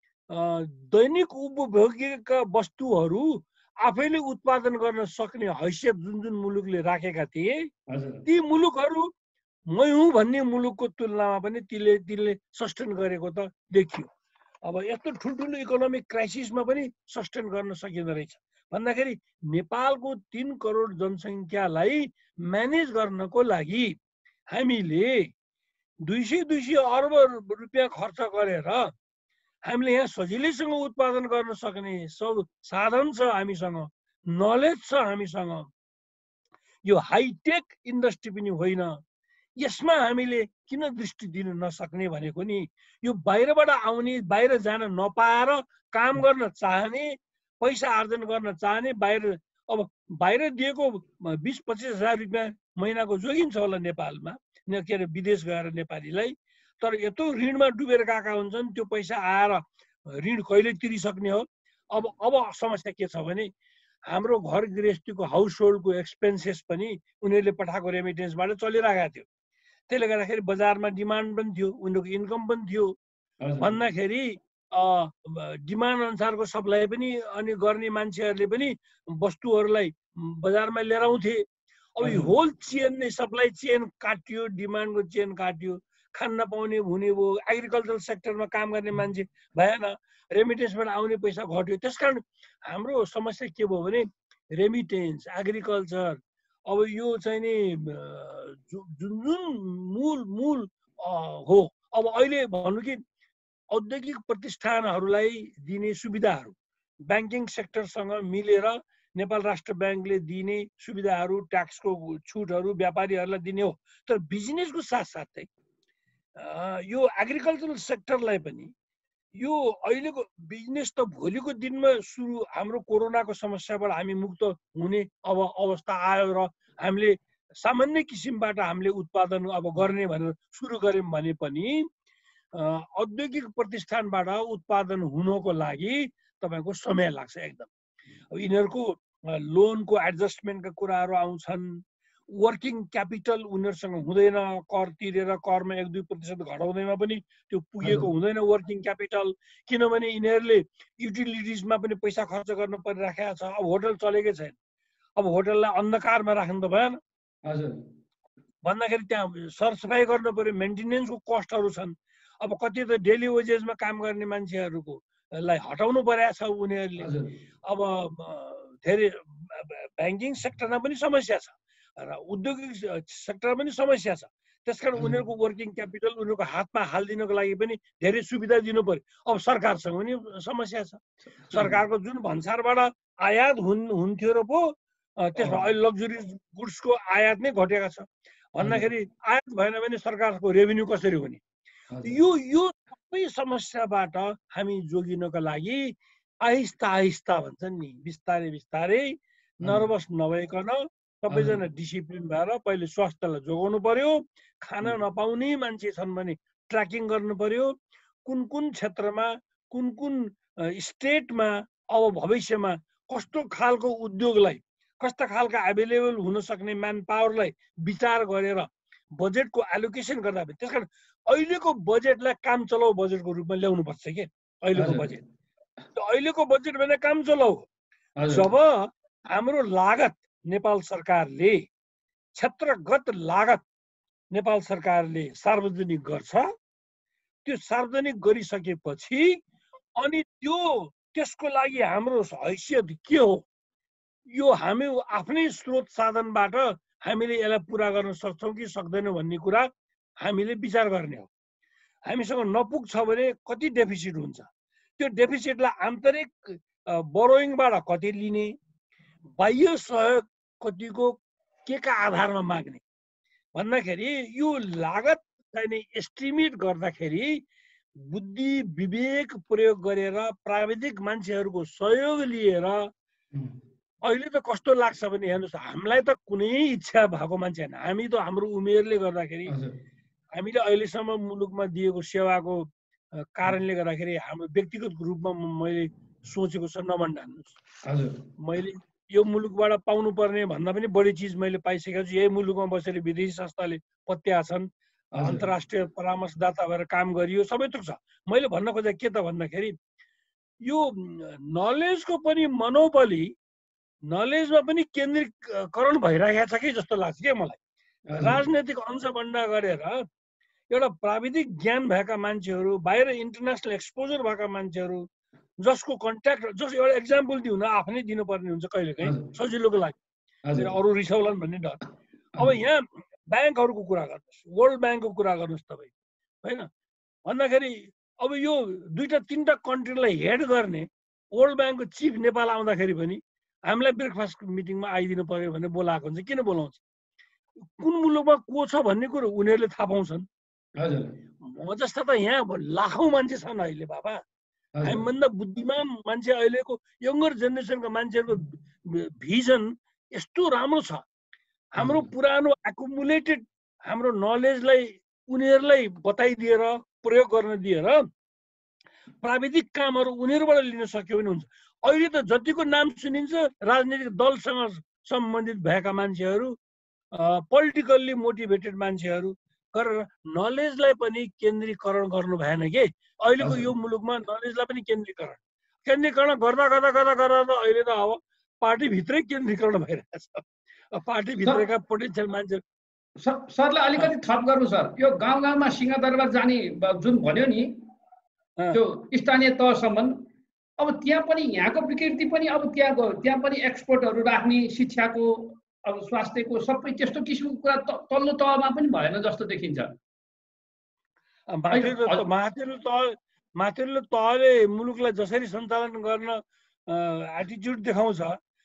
दैनिक उपभोग्यका वस्तुहरू आफैले उत्पादन गर्न सक्ने हैसियत जुन जुन मुलुकले राखेका थिए, ती मुलुकहरू मै हुँ भन्ने मुलुकको तुलनामा पनि तिनले सस्टेन गरेको त देखियो। अब यस्तो ठुल्ठुलो इकोनोमिक क्राइसिसमा पनि सस्टेन गर्न सकिँदो रहेछ भन्दाखेरि नेपालको 3 करोड जनसङ्ख्यालाई म्यानेज गर्नको लागि हामीले 200 अर्ब रुपियाँ खर्च गरेर हामीले यहाँ सजिलैसँग उत्पादन गर्न सक्ने साधन छ, हामीसँग नलेज छ, हामीसँग यो हाइटेक इन्डस्ट्री पनि होइन। यसमा हामीले किन दृष्टि दिन नसक्ने भनेको नि यो बाहिरबाट आउने, बाहिर जान नपाएर काम गर्न चाहने, पैसा आर्जन गर्न चाहने, बाहिर दिएको 20-25 हजार रुपियाँ महिनाको जोगिन्छ होला नेपालमा, के अरे विदेश गएर नेपालीलाई। तर यत्रो ऋणमा डुबेर गएका हुन्छन्, त्यो पैसा आएर ऋण कहिले तिरिसक्ने हो। अब समस्या के छ भने हाम्रो घर गृहस्थीको हाउस होल्डको एक्सपेन्सेस पनि उनीहरूले पठाएको रेमिटेन्सबाट चलिरहेको थियो। त्यसले गर्दाखेरि बजारमा डिमान्ड पनि थियो, उनीहरूको इन्कम पनि थियो भन्दाखेरि डिमान्ड अनुसारको सप्लाई पनि अनि गर्ने मान्छेहरूले पनि वस्तुहरूलाई बजारमा लिएर आउँथे। अब यो होल चेन नै सप्लाई चेन काटियो, डिमान्डको चेन काटियो, खान नपाउने हुने भयो, एग्रिकल्चरल सेक्टरमा काम गर्ने मान्छे भएन, रेमिटेन्सबाट आउने पैसा घट्यो। त्यसकारण हाम्रो समस्या के भयो भने रेमिटेन्स, एग्रिकल्चर, अब यो चाहिँ नि जुन मूल हो। अब अहिले भन्नु कि औद्योगिक प्रतिष्ठानहरूलाई दिने सुविधाहरू ब्याङ्किङ सेक्टरसँग मिलेर नेपाल राष्ट्र ब्याङ्कले दिने सुविधाहरू, ट्याक्सको छुटहरू व्यापारीहरूलाई दिने हो। तर बिजनेसको साथसाथै यो एग्रिकल्चरल सेक्टरलाई पनि यो अहिलेको बिजनेस त भोलिको दिनमा सुरु हाम्रो कोरोनाको समस्याबाट हामी मुक्त हुने अब अवस्था आयो र हामीले सामान्य किसिमबाट हामीले उत्पादन अब गर्ने भनेर सुरु गऱ्यौँ भने पनि औद्योगिक प्रतिष्ठानबाट उत्पादन हुनको लागि तपाईँको समय लाग्छ एकदम। अब यिनीहरूको लोनको एडजस्टमेन्टका कुराहरू आउँछन्, वर्किङ क्यापिटल उनीहरूसँग हुँदैन, कर तिरेर करमा 1-2% घटाउँदैमा पनि त्यो पुगेको हुँदैन वर्किङ क्यापिटल, किनभने यिनीहरूले युटिलिटिजमा पनि पैसा खर्च गर्न परिराखेको छ। अब होटल चलेकै छैन, अब होटललाई अन्धकारमा राख्नु त भएन भन्दाखेरि त्यहाँ सरसफाइ गर्नु पर्यो, मेन्टेनेन्सको कस्टहरू छन्। अब कति त डेली वेजेसमा काम गर्ने मान्छेहरूको लाई हटाउनु परेको छ उनीहरूले। अब धेरै ब्याङ्किङ सेक्टरमा पनि समस्या छ र औद्योगिक सेक्टरमा पनि समस्या छ। त्यसकारण उनीहरूको वर्किङ क्यापिटल उनीहरूको हातमा हालिदिनको लागि पनि धेरै सुविधा दिनु पर्यो। अब सरकारसँग पनि समस्या छ, सरकारको जुन भन्सारबाट आयात हुन्थ्यो र पो त्यसमा अहिले लग्जरी गुड्सको आयात नै घटेका छ भन्दाखेरि आयात भएन भने सरकारको रेभेन्यू कसरी हुने? यो सबै समस्याबाट हामी जोगिनको लागि आहिस्ता आहिस्ता भन्छन् नि, बिस्तारै बिस्तारै नर्भस नभइकन सबैजना डिसिप्लिन भएर पहिले स्वास्थ्यलाई जोगाउनु पर्यो। खाना नपाउने मान्छे छन् भने ट्र्याकिङ गर्नु पर्यो, कुन कुन क्षेत्रमा कुन कुन स्टेटमा अब भविष्यमा कस्तो खालको उद्योगलाई, कस्ता खालका एभाइलेबल हुन सक्ने म्यान पावरलाई विचार गरेर बजेटको एलोकेसन गर्दा पनि। त्यसकारण अहिलेको बजेटलाई काम चलाउ बजेटको रूपमा ल्याउनु पर्छ के अहिलेको बजेट। अहिलेको बजेट भने काम चलाउ। जब हाम्रो लागत नेपाल सरकारले, क्षेत्रगत लागत नेपाल सरकारले सार्वजनिक गर्छ, त्यो सार्वजनिक गरिसकेपछि अनि त्यसको लागि हाम्रो हैसियत के हो, यो हामी आफ्नै स्रोत साधनबाट हामीले यसलाई पुरा गर्न सक्छौँ कि सक्दैनौँ भन्ने कुरा हामीले विचार गर्ने हो। हामीसँग नपुग्छ भने कति डेफिसिट हुन्छ, त्यो डेफिसिटलाई आन्तरिक बोरोइङबाट कति लिने, बाह्य सहयोग कतिको के का आधारमा माग्ने भन्दाखेरि यो लागत चाहिँ एस्टिमेट गर्दाखेरि बुद्धि विवेक प्रयोग गरेर प्राविधिक मान्छेहरूको सहयोग लिएर। अहिले त कस्तो लाग्छ भने हेर्नुहोस्, हामीलाई त कुनै इच्छा भएको मान्छे होइन, हामी त हाम्रो उमेरले गर्दाखेरि हामीले अहिलेसम्म मुलुकमा दिएको सेवाको कारणले गर्दाखेरि हाम्रो व्यक्तिगत रूपमा मैले सोचेको छ नभन्नुहोस्, मैले यो मुलुकबाट पाउनु पर्ने भन्दा पनि बढी चिज मैले पाइसकेको छु। यही मुलुकमा बसेर विदेशी संस्थाले पत्याछन्, अन्तर्राष्ट्रिय परामर्शदाता भएर काम गरियो, सबै थोक छ। मैले भन्न खोजेको के त भन्दाखेरि यो नलेजको पनि मनोबली, नलेजमा पनि केन्द्रीकरण भइरहेको छ कि जस्तो लाग्छ क्या मलाई। राजनैतिक अंशभण्डा गरेर एउटा प्राविधिक ज्ञान भएका मान्छेहरू, बाहिर इन्टरनेसनल एक्सपोजर भएका मान्छेहरू, जसको कन्ट्याक्ट, जस एउटा इक्जाम्पल दिउँ न, आफ्नै दिनुपर्ने हुन्छ कहिलेकाहीँ सजिलोको लागि, अरू रिसाउलान् भन्ने डर। अब यहाँ ब्याङ्कहरूको कुरा गर्नुहोस्, वर्ल्ड ब्याङ्कको कुरा गर्नुहोस् तपाईँ, होइन? भन्दाखेरि अब यो 2-3टा कन्ट्रीलाई हेड गर्ने वर्ल्ड ब्याङ्कको चिफ नेपाल आउँदाखेरि पनि हामीलाई ब्रेकफास्ट मिटिङमा आइदिनु पर्यो भने बोलाएको हुन्छ। किन बोलाउँछ? कुन मुलुकमा को छ भन्ने कुरो उनीहरूले थाहा पाउँछन्। म जस्ता त यहाँ लाखौँ मान्छे छन् अहिले बाबा। हामीभन्दा बुद्धिमान मान्छे, अहिलेको यङ्गर जेनेरेसनको मान्छेहरूको भिजन यस्तो राम्रो छ। हाम्रो पुरानो एकुमुलेटेड हाम्रो नलेजलाई उनीहरूलाई बताइदिएर, प्रयोग गर्न दिएर प्राविधिक कामहरू उनीहरूबाट लिन सक्यो भने हुन्छ। अहिले त जतिको नाम सुनिन्छ राजनीतिक दलसँग सम्बन्धित भएका मान्छेहरू, पोलिटिकल्ली मोटिभेटेड मान्छेहरू गरेर नलेजलाई पनि केन्द्रीकरण गर्नु भएन के। अहिलेको यो मुलुकमा नलेजलाई पनि केन्द्रीकरण गर्दा गर्दा गर्दा गर्दा त अहिले त अब पार्टीभित्रै केन्द्रीकरण भइरहेछ। पार्टीभित्रका पोटेन्सियल मान्छे। सरले अलिकति थप गर्नु सर, यो गाउँ गाउँमा सिंहदरबार जाने जुन भन्यो नि, त्यो स्थानीय तहसम्म, अब त्यहाँ पनि यहाँको विकृति पनि, अब त्यहाँ पनि एक्सपर्टहरू राख्ने, शिक्षाको, अब स्वास्थ्यको, सबै त्यस्तो किसिमको कुरा तल्लो तहमा पनि भएन जस्तो देखिन्छ। माथिल्लो तहले मुलुकलाई जसरी सञ्चालन गर्न एटिट्युड देखाउँछ,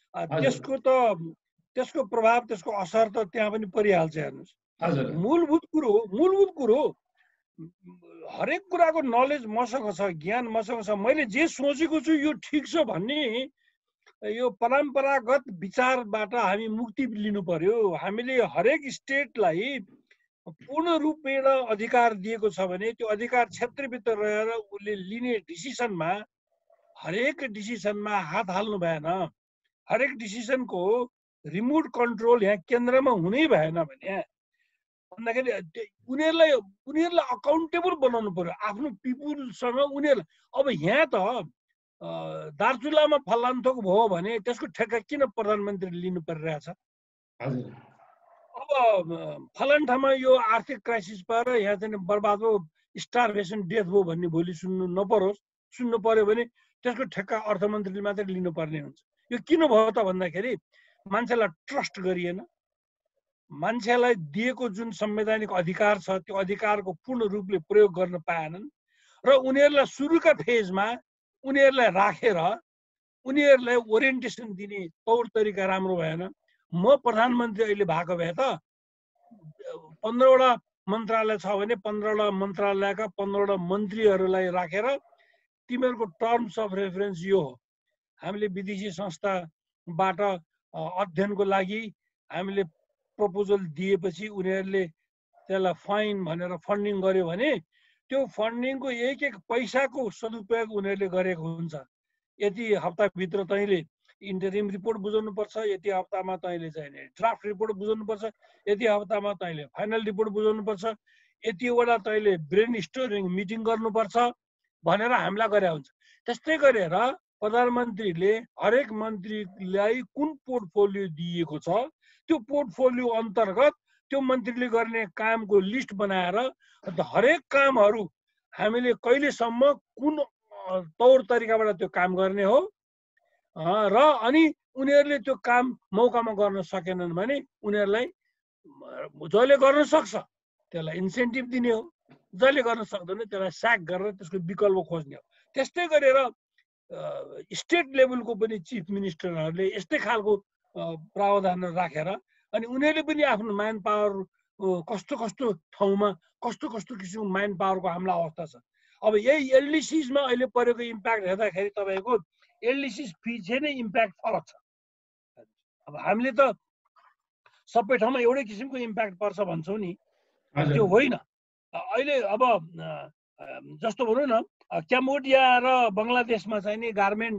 त्यसको प्रभाव, त्यसको असर त त्यहाँ पनि परिहाल्छ। हेर्नुहोस्, मूलभूत कुरो हरेक कुराको नलेज मसँग छ, ज्ञान मसँग छ। मैले जे सोचेको छु यो ठिक छ भन्ने यो परम्परागत विचारबाट हामी मुक्ति लिनु पर्यो। हामीले हरेक स्टेटलाई पूर्ण रूपमा अधिकार दिएको छ भने त्यो अधिकार क्षेत्रभित्र रहेर उसले लिने डिसिसनमा, हरेक डिसिसनमा हात हाल्नु भएन। हरेक डिसिसनको रिमोट कन्ट्रोल यहाँ केन्द्रमा हुनै भएन भने भन्दाखेरि उनीहरूलाई अकाउन्टेबल बनाउनु पर्यो, आफ्नो पिपुलसँग उनीहरूलाई। अब यहाँ त दार्चुलामा फलान थोक भयो भने त्यसको ठेक्का किन प्रधानमन्त्रीले लिनु परिरहेछ? अब फलान ठाउँमा यो आर्थिक क्राइसिस भएर यहाँ चाहिँ बर्बाद भयो, स्टारभेसन, डेथ भयो भन्ने भोलि सुन्नु पर्यो भने त्यसको ठेक्का अर्थमन्त्रीले मात्रै लिनुपर्ने हुन्छ। यो किन भयो त भन्दाखेरि मान्छेलाई ट्रस्ट गरिएन, मान्छेलाई दिएको जुन संवैधानिक अधिकार छ त्यो अधिकारको पूर्ण रूपले प्रयोग गर्न पाएनन् र उनीहरूलाई सुरुका फेजमा उनीहरूलाई राखेर उनीहरूलाई ओरिएन्टेसन दिने तौर तरिका राम्रो भएन। म प्रधानमन्त्री अहिले भएको भए त 15वटा मन्त्रालय छ भने 15वटा मन्त्रालयका 15वटा मन्त्रीहरूलाई राखेर तिमीहरूको टर्म्स अफ रेफरेन्स यो हो, हामीले विदेशी संस्थाबाट अध्ययनको लागि हामीले प्रपोजल दिएपछि उनीहरूले त्यसलाई फाइन भनेर फन्डिङ गर्यो भने त्यो फन्डिङको एक पैसाको सदुपयोग उनीहरूले गरेको हुन्छ। यति हप्ताभित्र तैँले इन्टरिम रिपोर्ट बुझाउनुपर्छ, यति हप्तामा तैँले चाहिँ ड्राफ्ट रिपोर्ट बुझाउनुपर्छ, यति हप्तामा तैँले फाइनल रिपोर्ट बुझाउनुपर्छ, यतिवटा तैँले ब्रेन स्टोरिङ मिटिङ गर्नुपर्छ भनेर हामीलाई गरे हुन्छ। त्यस्तै गरेर प्रधानमन्त्रीले हरेक मन्त्रीलाई कुन पोर्टफोलियो दिएको छ त्यो पोर्टफोलियो अन्तर्गत त्यो मन्त्रीले गर्ने कामको लिस्ट बनाएर हरेक कामहरू हामीले कहिलेसम्म कुन तौर तरिकाबाट त्यो काम गर्ने हो र अनि उनीहरूले त्यो काम मौकामा गर्न सकेनन् भने उनीहरूलाई जसले गर्न सक्छ त्यसलाई इन्सेन्टिभ दिने हो, जसले गर्न सक्दैन त्यसलाई स्याक गरेर त्यसको विकल्प खोज्ने हो। त्यस्तै गरेर स्टेट लेभलको पनि चिफ मिनिस्टरहरूले यस्तै खालको प्रावधान राखेर अनि उनीहरूले पनि आफ्नो म्यान पावर कस्तो ठाउँमा कस्तो किसिमको म्यान पावरको हामीलाई अवस्था छ। अब यही एलडिसिजमा अहिले परेको इम्प्याक्ट हेर्दाखेरि तपाईँको एलडिसिज पछि नै इम्प्याक्ट फरक छ। अब हामीले त सबै ठाउँमा एउटै किसिमको इम्प्याक्ट पर्छ भन्छौँ नि, त्यो होइन। अहिले अब जस्तो भनौँ न क्याम्बोडिया र बङ्गलादेशमा चाहिँ नि गार्मेन्ट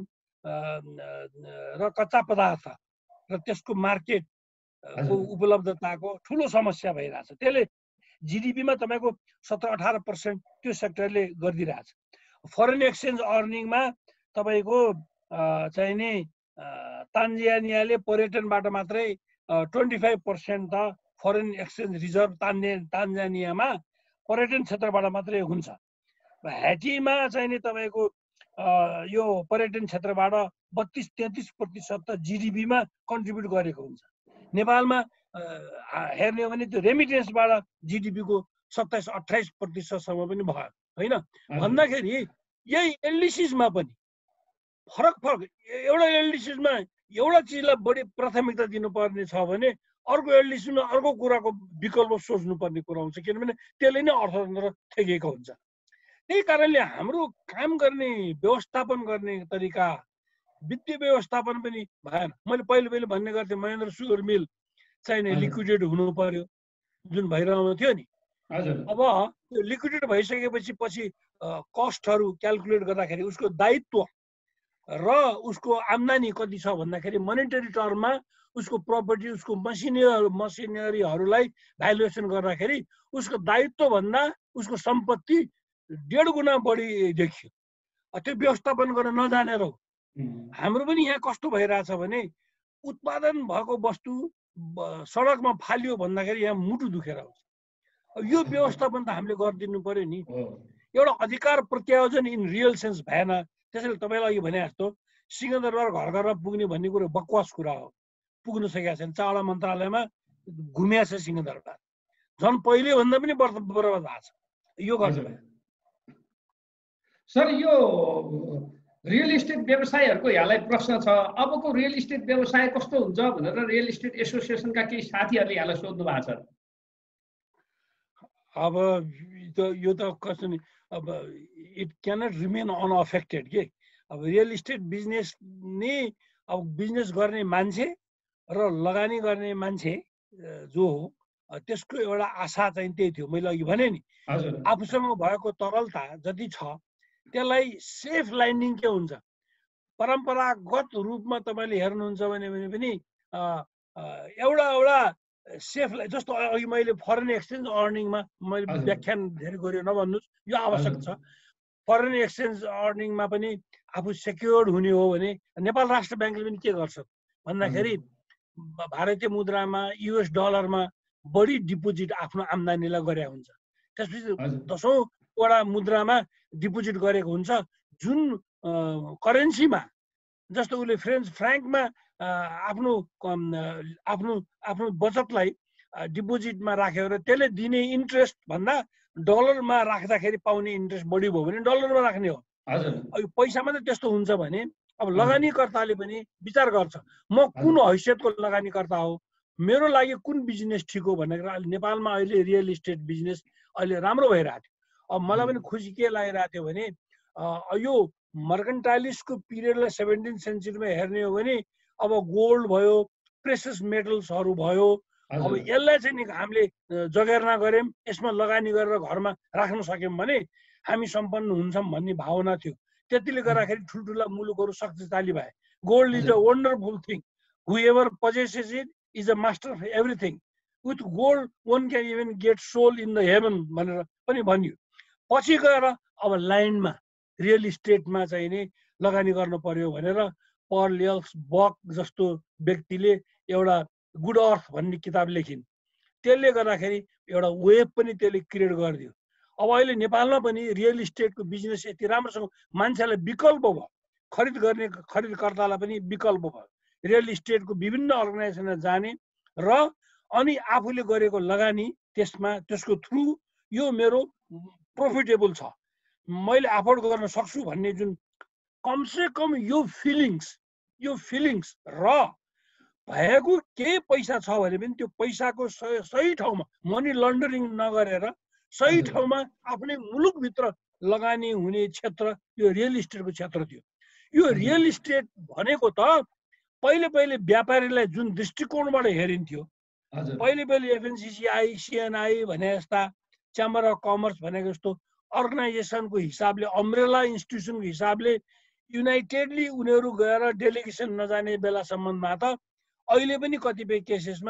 र कच्चा पदार्थ र त्यसको मार्केट उपलब्धताको ठुलो समस्या भइरहेछ। त्यसले जिडिपीमा तपाईँको 17-18% त्यो सेक्टरले गरिदिरहेछ। फरेन एक्सचेन्ज अर्निङमा तपाईँको चाहिँ नि तान्जानियाले पर्यटनबाट मात्रै 25% त फरेन एक्सचेन्ज रिजर्भ तान्जानियामा पर्यटन क्षेत्रबाट मात्रै हुन्छ। ह्याटीमा चाहिँ नि तपाईँको यो पर्यटन क्षेत्रबाट 32-33% त जिडिपीमा कन्ट्रिब्युट गरेको हुन्छ। नेपालमा हेर्ने हो भने त्यो रेमिटेन्सबाट जिडिपीको 27-28% पनि भयो होइन भन्दाखेरि यही एलडिसिजमा पनि फरक एउटा एलडिसिजमा एउटा चिजलाई बढी प्राथमिकता दिनुपर्ने छ भने अर्को एलडिसीमा अर्को कुराको विकल्प सोच्नुपर्ने कुरा हुन्छ, किनभने त्यसले नै अर्थतन्त्र थेगेको हुन्छ। त्यही कारणले हाम्रो काम गर्ने व्यवस्थापन गर्ने तरिका वित्तीय व्यवस्थापन पनि भएन। मैले पहिले भन्ने गर्थेँ महेन्द्र सुगर मिल चाहिँ लिक्विडेट हुनु पर्यो जुन भइरहेको थियो नि। अब त्यो लिक्विडेट भइसकेपछि पछि कस्टहरू क्यालकुलेट गर्दाखेरि उसको दायित्व र उसको आम्दानी कति छ भन्दाखेरि मोनेटरी टर्ममा उसको प्रपर्टी उसको मसिनरीहरूलाई भ्यालुएसन गर्दाखेरि उसको दायित्व भन्दा उसको सम्पत्ति 1.5 गुणा बढी देखियो। त्यो व्यवस्थापन गर्न नजानेर हो। हाम्रो पनि यहाँ कस्तो भइरहेछ भने उत्पादन भएको वस्तु सडकमा फालियो भन्दाखेरि यहाँ मुटु दुखेर आउँछ। अब यो व्यवस्थापन त हामीले गरिदिनु पर्यो नि। एउटा अधिकार प्रत्यायोजन इन रियल सेन्स भएन। त्यसैले तपाईँलाई अघि भने जस्तो सिंहदरबार घर घरमा पुग्ने भन्ने कुरो बकवास कुरा हो। पुग्न सकेका छैन। चावडा मन्त्रालयमा घुमिया छ सिंहदरबार, झन् पहिले भन्दा पनि बर्बाद भएको छ। यो गर्नु सर, यो रियल इस्टेट व्यवसायहरूको यहाँलाई प्रश्न छ, अबको रियल इस्टेट व्यवसाय कस्तो हुन्छ भनेर रियल इस्टेट एसोसिएसनका केही साथीहरूले यहाँलाई सोध्नु भएको छ। अब यो त कस्तो नि, अब इट क्यानट रिमेन अनअफेक्टेड के। अब रियल इस्टेट बिजनेस नै अब बिजनेस गर्ने मान्छे र लगानी गर्ने मान्छे जो हो त्यसको एउटा आशा चाहिँ त्यही थियो। मैले अघि भने नि आफूसँग भएको तरलता जति छ त्यसलाई सेफ ल्यान्डिङ के हुन्छ। परम्परागत रूपमा तपाईँले हेर्नुहुन्छ भने पनि एउटा सेफ, जस्तो अघि मैले फरेन एक्सचेन्ज अर्निङमा मैले व्याख्यान धेरै गरेँ नभन्नुहोस्, यो आवश्यक छ। फरेन एक्सचेन्ज अर्निङमा पनि आफू सेक्योर्ड हुने हो भने नेपाल राष्ट्र ब्याङ्कले पनि के गर्छ भन्दाखेरि भारतीय मुद्रामा युएस डलरमा बढी डिपोजिट आफ्नो आम्दानीलाई गरे हुन्छ। त्यसपछि 10औं मुद्रामा डिपोजिट गरेको हुन्छ जुन करेन्सीमा, जस्तो उसले फ्रेन्च फ्राङ्कमा आफ्नो बचतलाई डिपोजिटमा राख्यो र त्यसले दिने इन्ट्रेस्ट भन्दा डलरमा राख्दाखेरि पाउने इन्ट्रेस्ट बढी भयो भने डलरमा राख्ने हो। अब पैसामा त त्यस्तो हुन्छ भने अब लगानीकर्ताले पनि विचार गर्छ म कुन हैसियतको लगानीकर्ता हो, मेरो लागि कुन बिजनेस ठिक हो भनेर। नेपालमा अहिले रियल इस्टेट बिजनेस अहिले राम्रो भइरहेको थियो। अब मलाई पनि खुसी के लागिरहेको थियो भने यो मर्केन्टाइलिस्टको पिरियडलाई 17th सेन्चुरीमा हेर्ने हो भने अब गोल्ड भयो, प्रेसियस मेटल्सहरू भयो, अब यसलाई चाहिँ नि हामीले जगेर्ना गऱ्यौँ, यसमा लगानी गरेर घरमा राख्न सक्यौँ भने हामी सम्पन्न हुन्छौँ भन्ने भावना थियो। त्यतिले गर्दाखेरि ठुल्ठुला मुलुकहरू शक्तिशाली भए। Gold is a wonderful thing, whoever possesses it is a master of everything, with gold one can even get soul in the heaven भनेर पनि भनियो। पछि गएर अब लाइनमा रियल इस्टेटमा चाहिँ नि लगानी गर्नु पर्यो भनेर पर्ल यल्स बक जस्तो व्यक्तिले एउटा गुड अर्थ भन्ने किताब लेखिन्। त्यसले गर्दाखेरि एउटा वेब पनि त्यसले क्रिएट गरिदियो। अब अहिले नेपालमा पनि रियल इस्टेटको बिजनेस यति राम्रोसँग मान्छेलाई विकल्प भयो, खरिदकर्तालाई पनि विकल्प भयो रियल इस्टेटको विभिन्न अर्गनाइजेसनमा जाने र अनि आफूले गरेको लगानी त्यसको थ्रु यो मेरो प्रोफिटेबल छ, मैले अफोर्ड गर्न सक्छु भन्ने जुन कमसे कम यो फिलिङ्स र भएको केही पैसा छ भने पनि त्यो पैसाको सही ठाउँमा मनी लन्डरिङ नगरेर सही ठाउँमा आफ्नै मुलुकभित्र लगानी हुने क्षेत्र यो रियल इस्टेटको क्षेत्र थियो। यो रियल इस्टेट भनेको त पहिले व्यापारीलाई जुन दृष्टिकोणबाट हेरिन्थ्यो, पहिले एफएनसिसिआई, सिएनआई भने जस्ता च्याम्बर अफ कमर्स भनेको जस्तो अर्गनाइजेसनको हिसाबले, अम्ब्रेला इन्स्टिट्युसनको हिसाबले युनाइटेडली उनीहरू गएर डेलिगेसन नजाने बेलासम्ममा त अहिले पनि कतिपय केसेसमा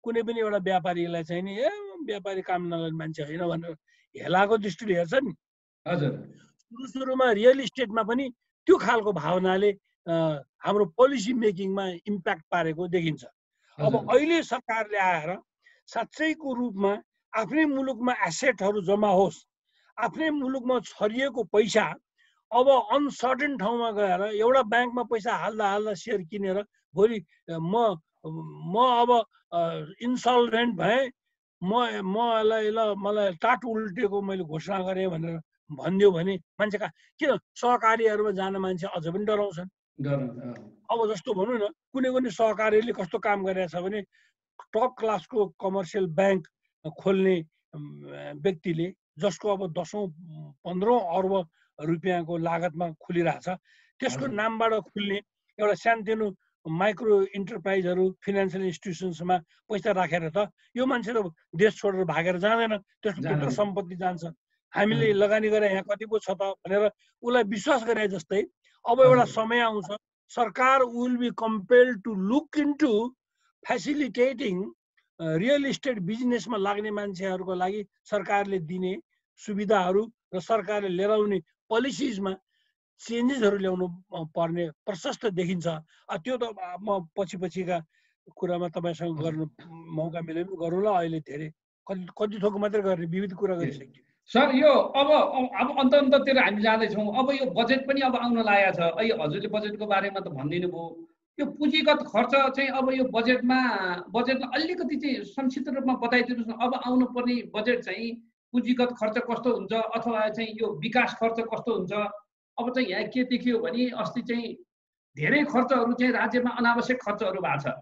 कुनै पनि एउटा व्यापारीलाई चाहिँ नि व्यापारी काम नगर्ने मान्छे होइन भनेर हेलाको दृष्टिले हेर्छ नि। हजुर सुरुमा रियल इस्टेटमा पनि त्यो खालको भावनाले हाम्रो पोलिसी मेकिङमा इम्प्याक्ट पारेको देखिन्छ। अब अहिले सरकारले आएर साँच्चैको रूपमा आफ्नै मुलुकमा एसेटहरू जम्मा होस्, आफ्नै मुलुकमा छरिएको पैसा अब अनसर्टेन ठाउँमा गएर एउटा ब्याङ्कमा पैसा हाल्दा सेयर किनेर भोलि म अब इन्सल्भेन्ट भएँ, मलाई मलाई टाट उल्टेको मैले घोषणा गरेँ भनेर भनिदियो भने मान्छे किन सहकारीहरूमा जान मान्छे अझ पनि डराउँछन्। अब जस्तो भनौँ न, कुनै सहकारीले कस्तो काम गरेछ भने टप क्लासको कमर्सियल ब्याङ्क खोल्ने व्यक्तिले जसको अब 10-15 अर्ब रुपियाँको लागतमा खुलिरहेछ, त्यसको नामबाट खुल्ने एउटा सानोतिनो माइक्रो इन्टरप्राइजहरू फिनान्सियल इन्स्टिट्युसन्समा पैसा राखेर त यो मान्छे त देश छोडेर भागेर जाँदैन, त्यसको टुक्रा सम्पत्ति जान्छ। हामीले लगानी गरे यहाँ कति पो छ त भनेर उसलाई विश्वास गरे जस्तै अब एउटा समय आउँछ, सरकार will be compelled to look into facilitating real estate बिजनेसमा लाग्ने मान्छेहरूको लागि सरकारले दिने सुविधाहरू र सरकारले लिएर आउने पोलिसिजमा चेन्जेसहरू ल्याउनु पर्ने प्रशस्त देखिन्छ। त्यो त म पछिका कुरामा तपाईँसँग गर्नु मौका मिल्यो भने गरौँला। अहिले धेरै कति थोक मात्रै गर्ने, विविध कुरा गरिसक्यो। सर यो अब अन्ततिर हामी जाँदैछौँ। अब यो बजेट पनि अब आउन लागेको छ। अहिले हजुरले बजेटको बारेमा त भनिदिनु भयो। यो पुँजीगत खर्च चाहिँ अब यो बजेटलाई अलिकति चाहिँ संक्षिप्त रूपमा बताइदिनुहोस् न। अब आउनुपर्ने बजेट चाहिँ पुँजीगत खर्च कस्तो हुन्छ अथवा चाहिँ यो विकास खर्च कस्तो हुन्छ? अब चाहिँ यहाँ के देखियो भने अस्ति चाहिँ धेरै खर्चहरू चाहिँ राज्यमा अनावश्यक खर्चहरू भएको छ।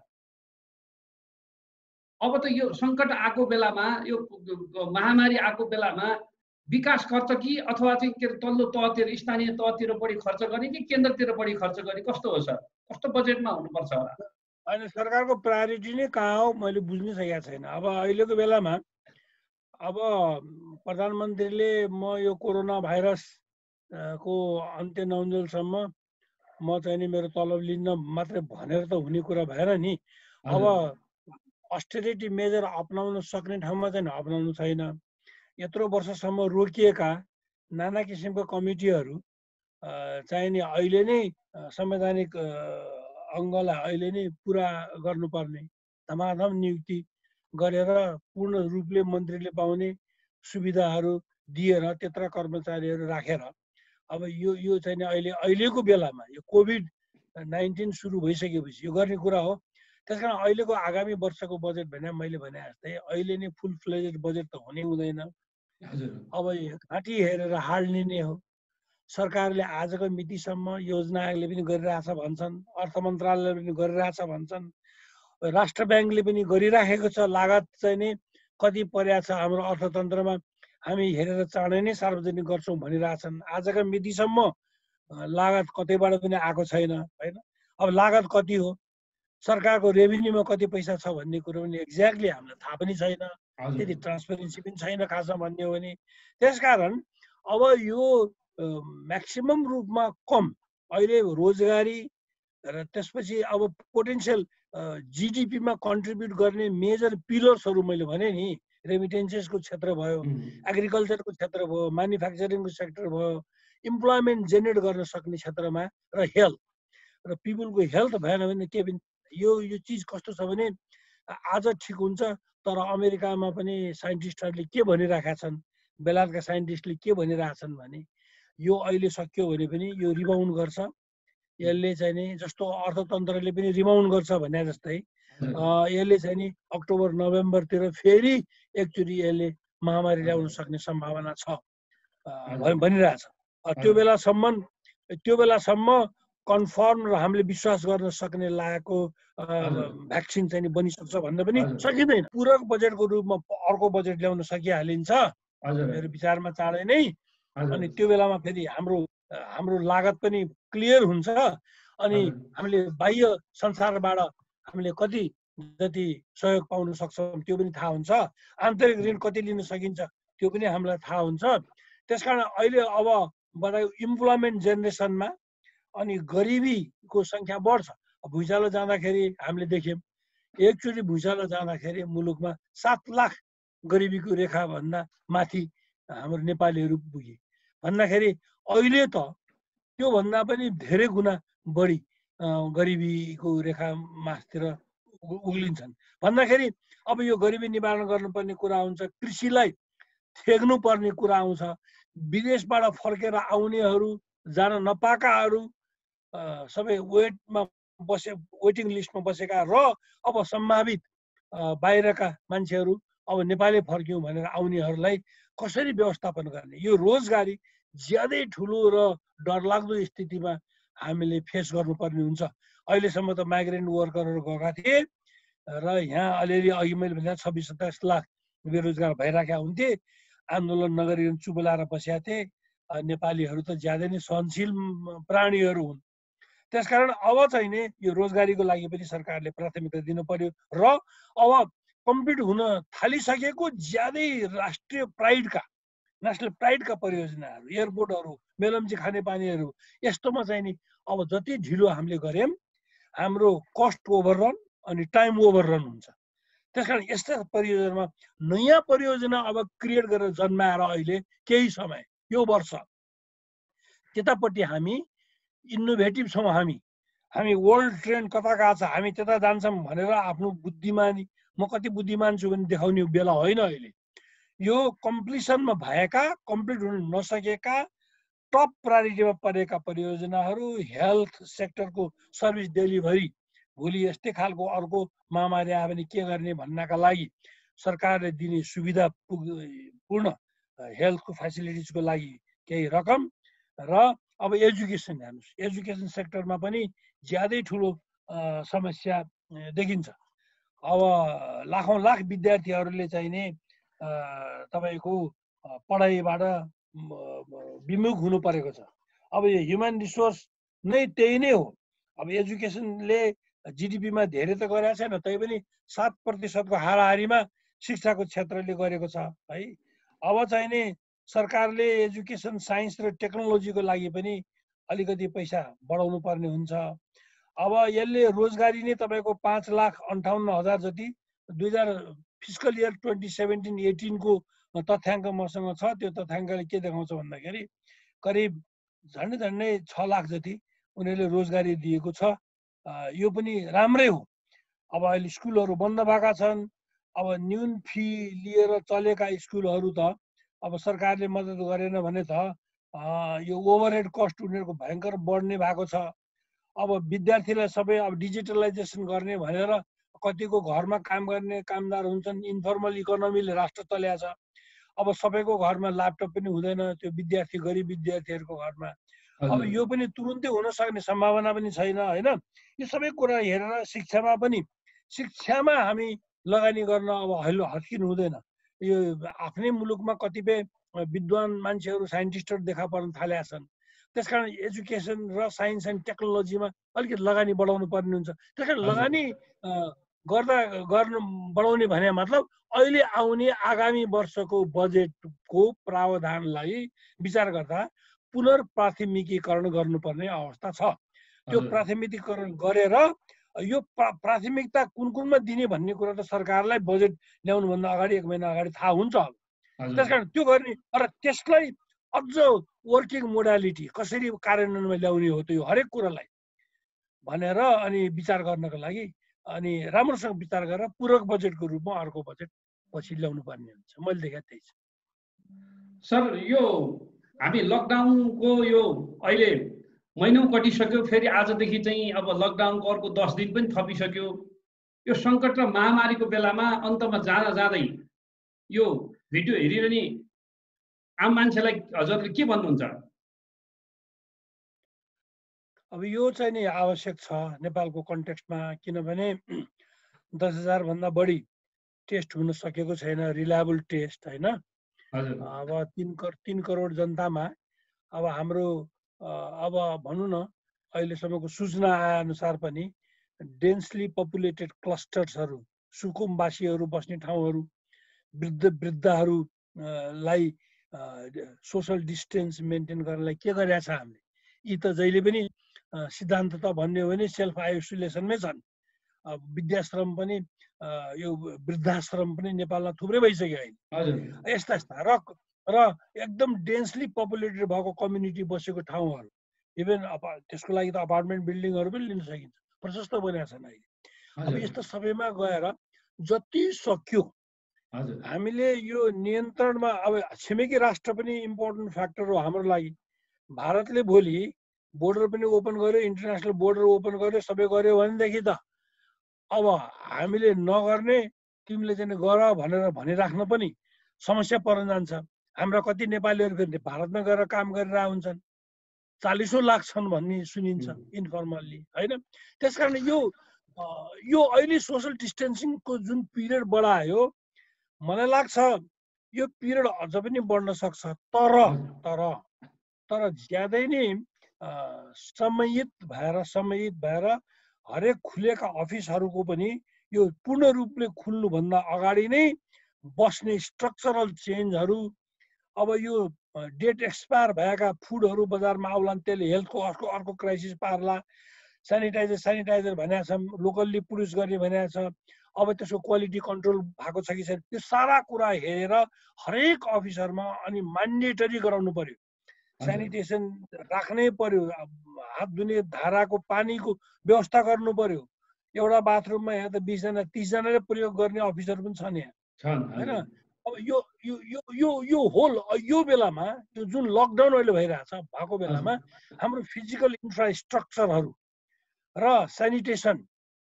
अब त यो सङ्कट आएको बेलामा, यो महामारी आएको बेलामा विकास खर्च कि अथवा चाहिँ के तल्लो तहतिर स्थानीय तहतिर बढी खर्च गर्ने कि केन्द्रतिर बढी खर्च गर्ने, कस्तो हो सर? कस्तो बजेटमा हुनुपर्छ होला? होइन, सरकारको प्रायोरिटी नै कहाँ हो मैले बुझ्नै सकेको छैन। अब अहिलेको बेलामा अब प्रधानमन्त्रीले म यो कोरोना भाइरस को अन्त्य नहुन्जेलसम्म म चाहिँ नि मेरो तलब लिन्न मात्रै भनेर त हुने कुरा भएर नि। अब अस्टेरिटी मेजर अपनाउन सक्ने ठाउँमा चाहिँ अपनाउनु छैन। यत्रो वर्षसम्म रोकिएका नाना किसिमका कमिटीहरू चाहिँ नि अहिले नै संवैधानिक अङ्गलाई अहिले नै पुरा गर्नुपर्ने, धमाधम नियुक्ति गरेर पूर्ण रूपले मन्त्रीले पाउने सुविधाहरू दिएर त्यत्रा कर्मचारीहरू राखेर अब यो चाहिँ नि अहिलेको बेलामा यो कोभिड-19 सुरु भइसकेपछि यो गर्ने कुरा हो। त्यसकारण अहिलेको आगामी वर्षको बजेट भने मैले भने जस्तै अहिले नै फुल फ्लेजेड बजेट त हुनै हुँदैन। अब घाँटी हेरेर हाड लिने हो। सरकारले आजको मितिसम्म योजना आयोगले पनि गरिरहेछ भन्छन्, अर्थ मन्त्रालयले पनि गरिरहेछ भन्छन्, राष्ट्र ब्याङ्कले पनि गरिराखेको छ। लागत चाहिँ नि कति परेको छ हाम्रो अर्थतन्त्रमा हामी हेरेर चाँडै नै सार्वजनिक गर्छौँ भनिरहेछन्। आजका मितिसम्म लागत कतैबाट पनि आएको छैन होइन। अब लागत कति हो, सरकारको रेभिन्यूमा कति पैसा छ भन्ने कुरो पनि एक्ज्याक्टली हामीलाई थाहा पनि छैन, त्यति ट्रान्सपेरेन्सी पनि छैन खासमा भन्ने हो भने। त्यसकारण अब यो म्याक्सिमम रूपमा कम अहिले रोजगारी र त्यसपछि अब पोटेन्सियल जिडिपीमा कन्ट्रिब्युट गर्ने मेजर पिलर्सहरू मैले भने नि, रेमिटेन्सेसको क्षेत्र भयो, एग्रिकल्चरको क्षेत्र भयो, म्यानुफ्याक्चरिङको सेक्टर भयो, इम्प्लोइमेन्ट जेनेरेट गर्न सक्ने क्षेत्रमा र हेल्थ र पिपुलको हेल्थ भएन भने के पनि यो चिज कस्तो छ भने आज ठिक हुन्छ तर अमेरिकामा पनि साइन्टिस्टहरूले के भनिरहेका छन्, बेलायतका साइन्टिस्टले के भनिरहेछन् भने यो अहिले सकियो भने पनि यो रिबाउन्ड गर्छ। यसले चाहिँ नि जस्तो अर्थतन्त्रले पनि रिबाउन्ड गर्छ भने जस्तै यसले चाहिँ नि अक्टोबर नोभेम्बरतिर फेरि एकचोटि यसले महामारी ल्याउन सक्ने सम्भावना छ भनिरहेछ। त्यो बेलासम्म कन्फर्म र हामीले विश्वास गर्न सक्ने लागेको भ्याक्सिन चाहिँ नि बनिसक्छ भन्न पनि सकिँदैन। पूरक बजेटको रूपमा अर्को बजेट ल्याउन सकिहालिन्छ मेरो विचारमा चाँडै नै। अनि त्यो बेलामा फेरि हाम्रो लागत पनि क्लियर हुन्छ अनि हामीले बाह्य संसारबाट हामीले कति जति सहयोग पाउन सक्छौँ त्यो पनि थाहा हुन्छ, आन्तरिक ऋण कति लिन सकिन्छ त्यो पनि हामीलाई थाहा हुन्छ। त्यसकारण अहिले अब बतायो इम्प्लोइमेन्ट जेनेरेसनमा अनि गरिबीको सङ्ख्या बढ्छ। भुइँचालो जाँदाखेरि हामीले देख्यौँ एकचोटि भुइँचालो जाँदाखेरि मुलुकमा 7 लाख गरिबीको रेखा भन्दा माथि हाम्रो नेपालीहरू पुगे भन्दाखेरि अहिले त त्योभन्दा पनि धेरै गुणा बढी गरिबीको रेखा मासतिर उक्लिन्छन् भन्दाखेरि अब यो गरिबी निवारण गर्नुपर्ने कुरा हुन्छ, कृषिलाई थेग्नु पर्ने कुरा आउँछ, विदेशबाट फर्केर आउनेहरू, जान नपाएकाहरू सबै वेटिङ लिस्टमा बसेका र अब सम्भावित बाहिरका मान्छेहरू अब नेपालै फर्क्यौँ भनेर आउनेहरूलाई कसरी व्यवस्थापन गर्ने, यो रोजगारी ज्यादै ठुलो र डरलाग्दो स्थितिमा हामीले फेस गर्नुपर्ने हुन्छ। अहिलेसम्म त माइग्रेन्ट वर्करहरू गएका थिए र यहाँ अलिअलि अघि मैले भने 26-27 लाख बेरोजगार भइरहेका हुन्थे, आन्दोलन नगरिकन चुप लाएर बसेका थिए। नेपालीहरू त ज्यादै नै सहनशील प्राणीहरू हुन्। त्यसकारण अब चाहिँ नि यो रोजगारीको लागि पनि सरकारले प्राथमिकता दिनु पर्यो र अब कम्प्लिट हुन थालिसकेको ज्यादै राष्ट्रिय प्राइडका नेसनल प्राइडका परियोजनाहरू, एयरपोर्टहरू, मेलम्ची खानेपानीहरू यस्तोमा चाहिँ नि अब जति ढिलो हामीले गऱ्यौँ हाम्रो कस्ट ओभररन अनि टाइम ओभररन हुन्छ। त्यसकारण यस्ता परियोजनामा नयाँ परियोजना अब क्रिएट गरेर जन्माएर अहिले केही समय यो वर्ष त्यतापट्टि हामी इनोभेटिभ छौँ, हामी वर्ल्ड ट्रेन्ड कता गएको छ हामी त्यता जान्छौँ भनेर आफ्नो बुद्धिमानी म कति बुद्धिमान छु भने देखाउने बेला होइन अहिले। यो कम्प्लिसनमा भएका, कम्प्लिट हुन नसकेका, टप प्रायोरिटीमा परेका परियोजनाहरू, हेल्थ सेक्टरको सर्भिस डेलिभरी, भोलि यस्तै खालको अर्को महामारी आयो भने के गर्ने भन्नका लागि सरकारले दिने सुविधा पूर्ण हेल्थको फेसिलिटिजको लागि केही रकम र अब एजुकेसन हेर्नुहोस्, एजुकेसन सेक्टरमा पनि ज्यादै ठुलो समस्या देखिन्छ। अब लाखौँ लाख विद्यार्थीहरूले चाहिँ नि तपाईँको पढाइबाट विमुख हुनु परेको छ। अब यो ह्युमन रिसोर्स नै त्यही नै हो। अब एजुकेसनले जिडिपीमा धेरै त गरेको छैन, तैपनि 7% हाराहारीमा शिक्षाको क्षेत्रले गरेको छ है। अब चाहिँ नि सरकारले एजुकेसन, साइन्स र टेक्नोलोजीको लागि पनि अलिकति पैसा बढाउनु पर्ने हुन्छ। अब यसले रोजगारी नै तपाईँको 5,58,000 जति 2000 फिस्कल इयर 2017-18 को तथ्याङ्क मसँग छ। त्यो तथ्याङ्कले के देखाउँछ भन्दाखेरि करिब झन्डै 6 लाख जति उनीहरूले रोजगारी दिएको छ। यो पनि राम्रै हो। अब अहिले स्कुलहरू बन्द भएका छन्। अब न्यून फी लिएर चलेका स्कुलहरू त अब सरकारले मद्दत गरेन भने त यो ओभरहेड कस्ट उनीहरूको भयङ्कर बढ्ने भएको छ। अब विद्यार्थीलाई सबै अब डिजिटलाइजेसन गर्ने भनेर कतिको घरमा काम गर्ने कामदार हुन्छन्, इन्फर्मल इकोनोमीले राष्ट्र चल्या छ। अब सबैको घरमा ल्यापटप पनि हुँदैन, त्यो विद्यार्थी गरिब विद्यार्थीहरूको घरमा। अब यो पनि तुरुन्तै हुन सक्ने सम्भावना पनि छैन होइन। यो सबै कुरा हेरेर शिक्षामा हामी लगानी गर्न अब हत्किनु हुँदैन। यो आफ्नै मुलुकमा कतिपय विद्वान मान्छेहरू, साइन्टिस्टहरू देखा पर्न थालेका छन्। त्यसकारण एजुकेसन र साइन्स एन्ड टेक्नोलोजीमा अलिकति लगानी बढाउनु पर्ने हुन्छ। त्यसकारण लगानी बढाउने भने मतलब अहिले आउने आगामी वर्षको बजेटको प्रावधानलाई विचार गर्दा पुनर्प्राथमिकीकरण गर्नुपर्ने अवस्था छ। त्यो प्राथमिकीकरण गरेर यो प्राथमिकता कुनमा दिने भन्ने कुरा त सरकारलाई बजेट ल्याउनुभन्दा अगाडि 1 महिना अगाडि थाहा हुन्छ। त्यसकारण त्यो गर्ने र त्यसलाई अझ वर्किङ मोडालिटी कसरी कार्यान्वयनमा ल्याउने हो त यो हरेक कुरालाई भनेर अनि विचार गर्नको लागि अनि राम्रोसँग विचार गरेर पूरक बजेटको रूपमा अर्को बजेट पछि ल्याउनु पर्ने हुन्छ। मैले देखेँ त्यही छ। सर, यो हामी लकडाउनको यो अहिले महिनौ कटिसक्यो, फेरि आजदेखि चाहिँ अब लकडाउनको अर्को 10 दिन पनि थपिसक्यो। यो सङ्कट र महामारीको बेलामा अन्तमा जाँदै यो भिडियो हेरिरहने आम मान्छेलाई हजुरले के भन्नुहुन्छ? अब यो चाहिँ नि आवश्यक छ नेपालको कन्टेक्स्टमा, किनभने 10,000 भन्दा बढी टेस्ट हुन सकेको छैन, रिलायबल टेस्ट होइन। अब 3 करोड जनतामा अब हाम्रो अब भनौँ न अहिलेसम्मको सूचना आए अनुसार पनि डेन्सली पपुलेटेड क्लस्टर्सहरू, सुकुम्बासीहरू बस्ने ठाउँहरू, वृद्धहरूलाई सोसल डिस्टेन्स मेन्टेन गर्नलाई के गरेका छ हामीले? यी त जहिले पनि सिद्धान्त त भन्ने हो भने सेल्फ आइसोलेसनमै छन्। विद्याश्रम पनि यो वृद्धाश्रम पनि नेपालमा थुप्रै भइसक्यो अहिले। हजुर यस्ता यस्ता र एकदम डेन्सली पपुलेटेड भएको कम्युनिटी बसेको ठाउँहरू, इभन त्यसको लागि त अपार्टमेन्ट बिल्डिङहरू पनि लिन सकिन्छ, प्रशस्त बनेका छन् अहिले। अब यस्तो सबैमा गएर जति सक्यो हामीले यो नियन्त्रणमा, अब छिमेकी राष्ट्र पनि इम्पोर्टेन्ट फ्याक्टर हो हाम्रो लागि। भारतले भोलि बोर्डर पनि ओपन गर्यो, इन्टरनेसनल बोर्डर ओपन गर्यो, सबै गर्यो भनेदेखि त अब हामीले नगर्ने, तिमीले चाहिँ गर भनेर भनिराख्न पनि समस्या पर्न जान्छ। हाम्रा कति नेपालीहरू फेरि भारतमा गएर काम गरेर हुन्छन्, 40औं लाख छन् भन्ने सुनिन्छ इन्फर्मल्ली, होइन? त्यसकारण यो अहिले सोसल डिस्टेन्सिङको जुन पिरियड बढायो, मलाई लाग्छ यो पिरियड अझ पनि बढ्न सक्छ। तर ज्यादै नै समयित भएर हरेक खुलेका अफिसहरूको पनि यो पूर्ण रूपले खुल्नुभन्दा अगाडि नै बस्ने स्ट्रक्चरल चेन्जहरू, अब यो डेट एक्सपायर भएका फुडहरू बजारमा आउलान्, त्यसले हेल्थको अर्को क्राइसिस पार्ला। सेनिटाइजर भनेको छ, लोकल्ली प्रड्युस गर्ने भनेको छ, अब त्यसको क्वालिटी कन्ट्रोल भएको छ कि छैन, त्यो सारा कुरा हेरेर हरेक अफिसहरूमा अनि म्यान्डेटरी गराउनु पर्यो। सेनिटेसन राख्नै पर्यो, हात धुने धाराको पानीको व्यवस्था गर्नु पर्यो। एउटा बाथरुममा यहाँ त 20 जना 30 जनाले प्रयोग गर्ने अफिसहरू पनि छन् यहाँ, होइन? अब यो होल यो बेलामा यो जुन लकडाउन अहिले भइरहेछ भएको बेलामा हाम्रो फिजिकल इन्फ्रास्ट्रक्चरहरू र सेनिटेसन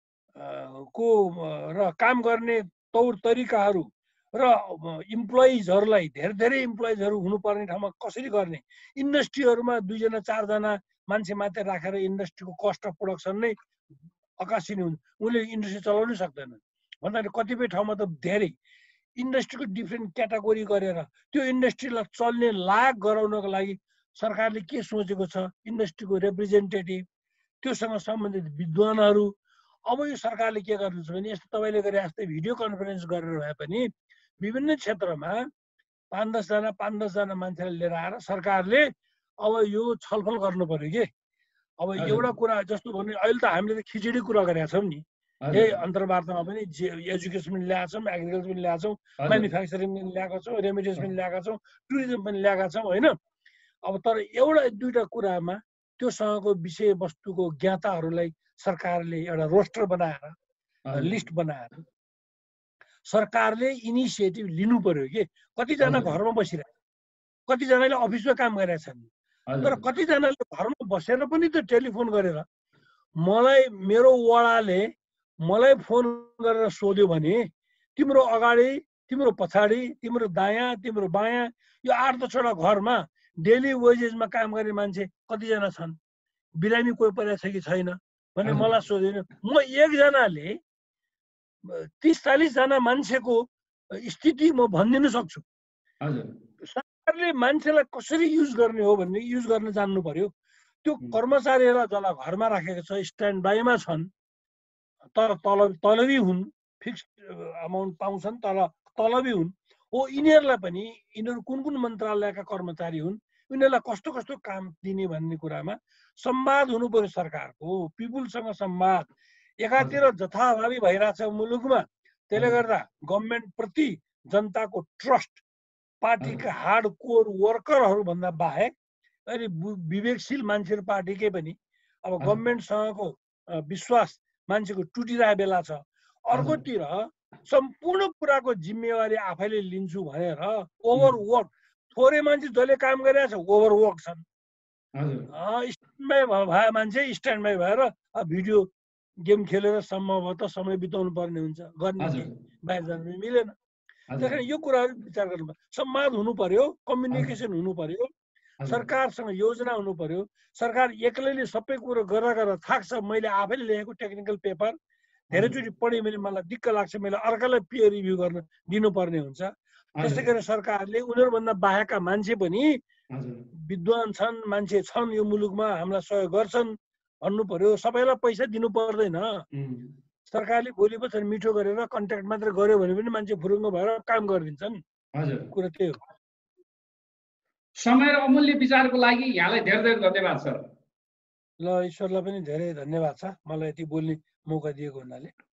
को र काम गर्ने तौर तरिकाहरू र इम्प्लोइजहरूलाई धेरै इम्प्लोइजहरू हुनुपर्ने ठाउँमा कसरी गर्ने, इन्डस्ट्रीहरूमा 2 जना 4 जना मान्छे मात्रै राखेर इन्डस्ट्रीको कस्ट अफ प्रोडक्सन नै अकासिने हुन्छ, उनले इन्डस्ट्री चलाउनै सक्दैनन्। भन्दाखेरि कतिपय ठाउँमा त धेरै इन्डस्ट्रीको डिफ्रेन्ट क्याटेगोरी गरेर त्यो इन्डस्ट्रीलाई चल्ने लायक गराउनको लागि सरकारले के सोचेको छ, इन्डस्ट्रीको रिप्रेजेन्टेटिभ, त्योसँग सम्बन्धित विद्वानहरू। अब यो सरकारले के गर्नुहुन्छ भने यस्तो तपाईँले गरे जस्तै भिडियो कन्फरेन्स गरेर भए पनि विभिन्न क्षेत्रमा 5-10 जना मान्छेलाई लिएर आएर सरकारले अब यो छलफल गर्नु पर्यो कि। अब एउटा कुरा जस्तो भने अहिले त हामीले त खिचडी कुरा गरेका छौँ नि, यही अन्तर्वार्तामा पनि एजुकेसन पनि ल्याएको छौँ, एग्रिकल्चर पनि ल्याएको छौँ, म्यानुफ्याक्चरिङ पनि ल्याएको छौँ, रेमिटेन्स पनि ल्याएका छौँ, टुरिज्म पनि ल्याएका छौँ, होइन? अब तर एउटा 2टा कुरामा त्योसँगको विषयवस्तुको ज्ञाताहरूलाई सरकारले एउटा रोस्टर बनाएर, लिस्ट बनाएर सरकारले इनिसिएटिभ लिनु पर्यो कि। कतिजना घरमा बसिरहेको, कतिजनाले अफिसमा काम गरेका छन्, तर कतिजनाले घरमा बसेर पनि त टेलिफोन गरेर मेरो वडाले मलाई फोन गरेर सोध्यो भने तिम्रो अगाडि, तिम्रो पछाडि, तिम्रो दायाँ, तिम्रो बायाँ, यो 8-10वटा घरमा डेली वेजेसमा काम गर्ने मान्छे कतिजना छन्, बिरामी कोही परेको छ कि छैन भने मलाई सोधिदिनु। म एकजनाले 30-40 जना मान्छेको स्थिति म भनिदिन सक्छु। सरकारले मान्छेलाई कसरी युज गर्ने हो भन्ने युज गर्न जान्नु पर्यो। त्यो कर्मचारीहरूलाई जसलाई घरमा राखेको छ, स्ट्यान्ड बाईमा छन्, तर तलबी हुन्, फिक्स्ड अमाउन्ट पाउँछन्, तलबी हुन्, हो यिनीहरूलाई पनि यिनीहरू कुन मन्त्रालयका कर्मचारी हुन्, यिनीहरूलाई कस्तो काम दिने भन्ने कुरामा संवाद हुनु पर्यो सरकारको, पिपुलसँग संवाद। एकातिर जथाभावी भइरहेछ मुलुकमा, त्यसले गर्दा गभर्मेन्ट प्रति जनताको ट्रस्ट, पार्टीका हार्ड कोर वर्करहरू भन्दा बाहेक अनि विवेकशील मान्छेहरू पार्टीकै पनि अब गभर्मेन्टसँगको विश्वास मान्छेको टुटिरहेको बेला छ। अर्कोतिर सम्पूर्ण कुराको जिम्मेवारी आफैले लिन्छु भनेर ओभरवर्क, थोरै मान्छे जसले काम गरिरहेछ ओभरवर्क छन्, स्ट्यान्डबाई भए मान्छे स्ट्यान्डबाई भएर भिडियो गेम खेलेर सम्भवतः समय बिताउनु पर्ने हुन्छ, गर्ने बाहिर जानु मिलेन। त्यस कारण यो कुराहरू विचार गर्नु पर्यो, संवाद हुनु पर्यो, कम्युनिकेसन हुनु पर्यो, सरकारसँग योजना हुनु पर्यो। सरकार एक्लैले सबै कुरो गरेर थाक्छ। मैले आफैले लेखेको टेक्निकल पेपर धेरैचोटि पढेँ भने मलाई दिक्क लाग्छ, मैले अर्कालाई पियर रिभ्यू गर्न दिनुपर्ने हुन्छ। त्यसै गरी सरकारले उनीहरूभन्दा बाहेकका मान्छे पनि विद्वान छन्, मान्छे छन् यो मुलुकमा, हामीलाई सहयोग गर्छन् भन्नु पर्यो। सबैलाई पैसा दिनु पर्दैन। सरकारले भोलि पछाडि मिठो गरेर कन्ट्याक्ट मात्रै गर्यो भने पनि मान्छे फुरुङ्ग भएर काम गरिदिन्छन्। कुरा त्यही हो। समय र अमूल्य विचारको लागि यहाँलाई धेरै धेरै धन्यवाद सर। ल ईश्वरलाई पनि धेरै धन्यवाद छ मलाई यति बोल्ने मौका दिएको हुनाले।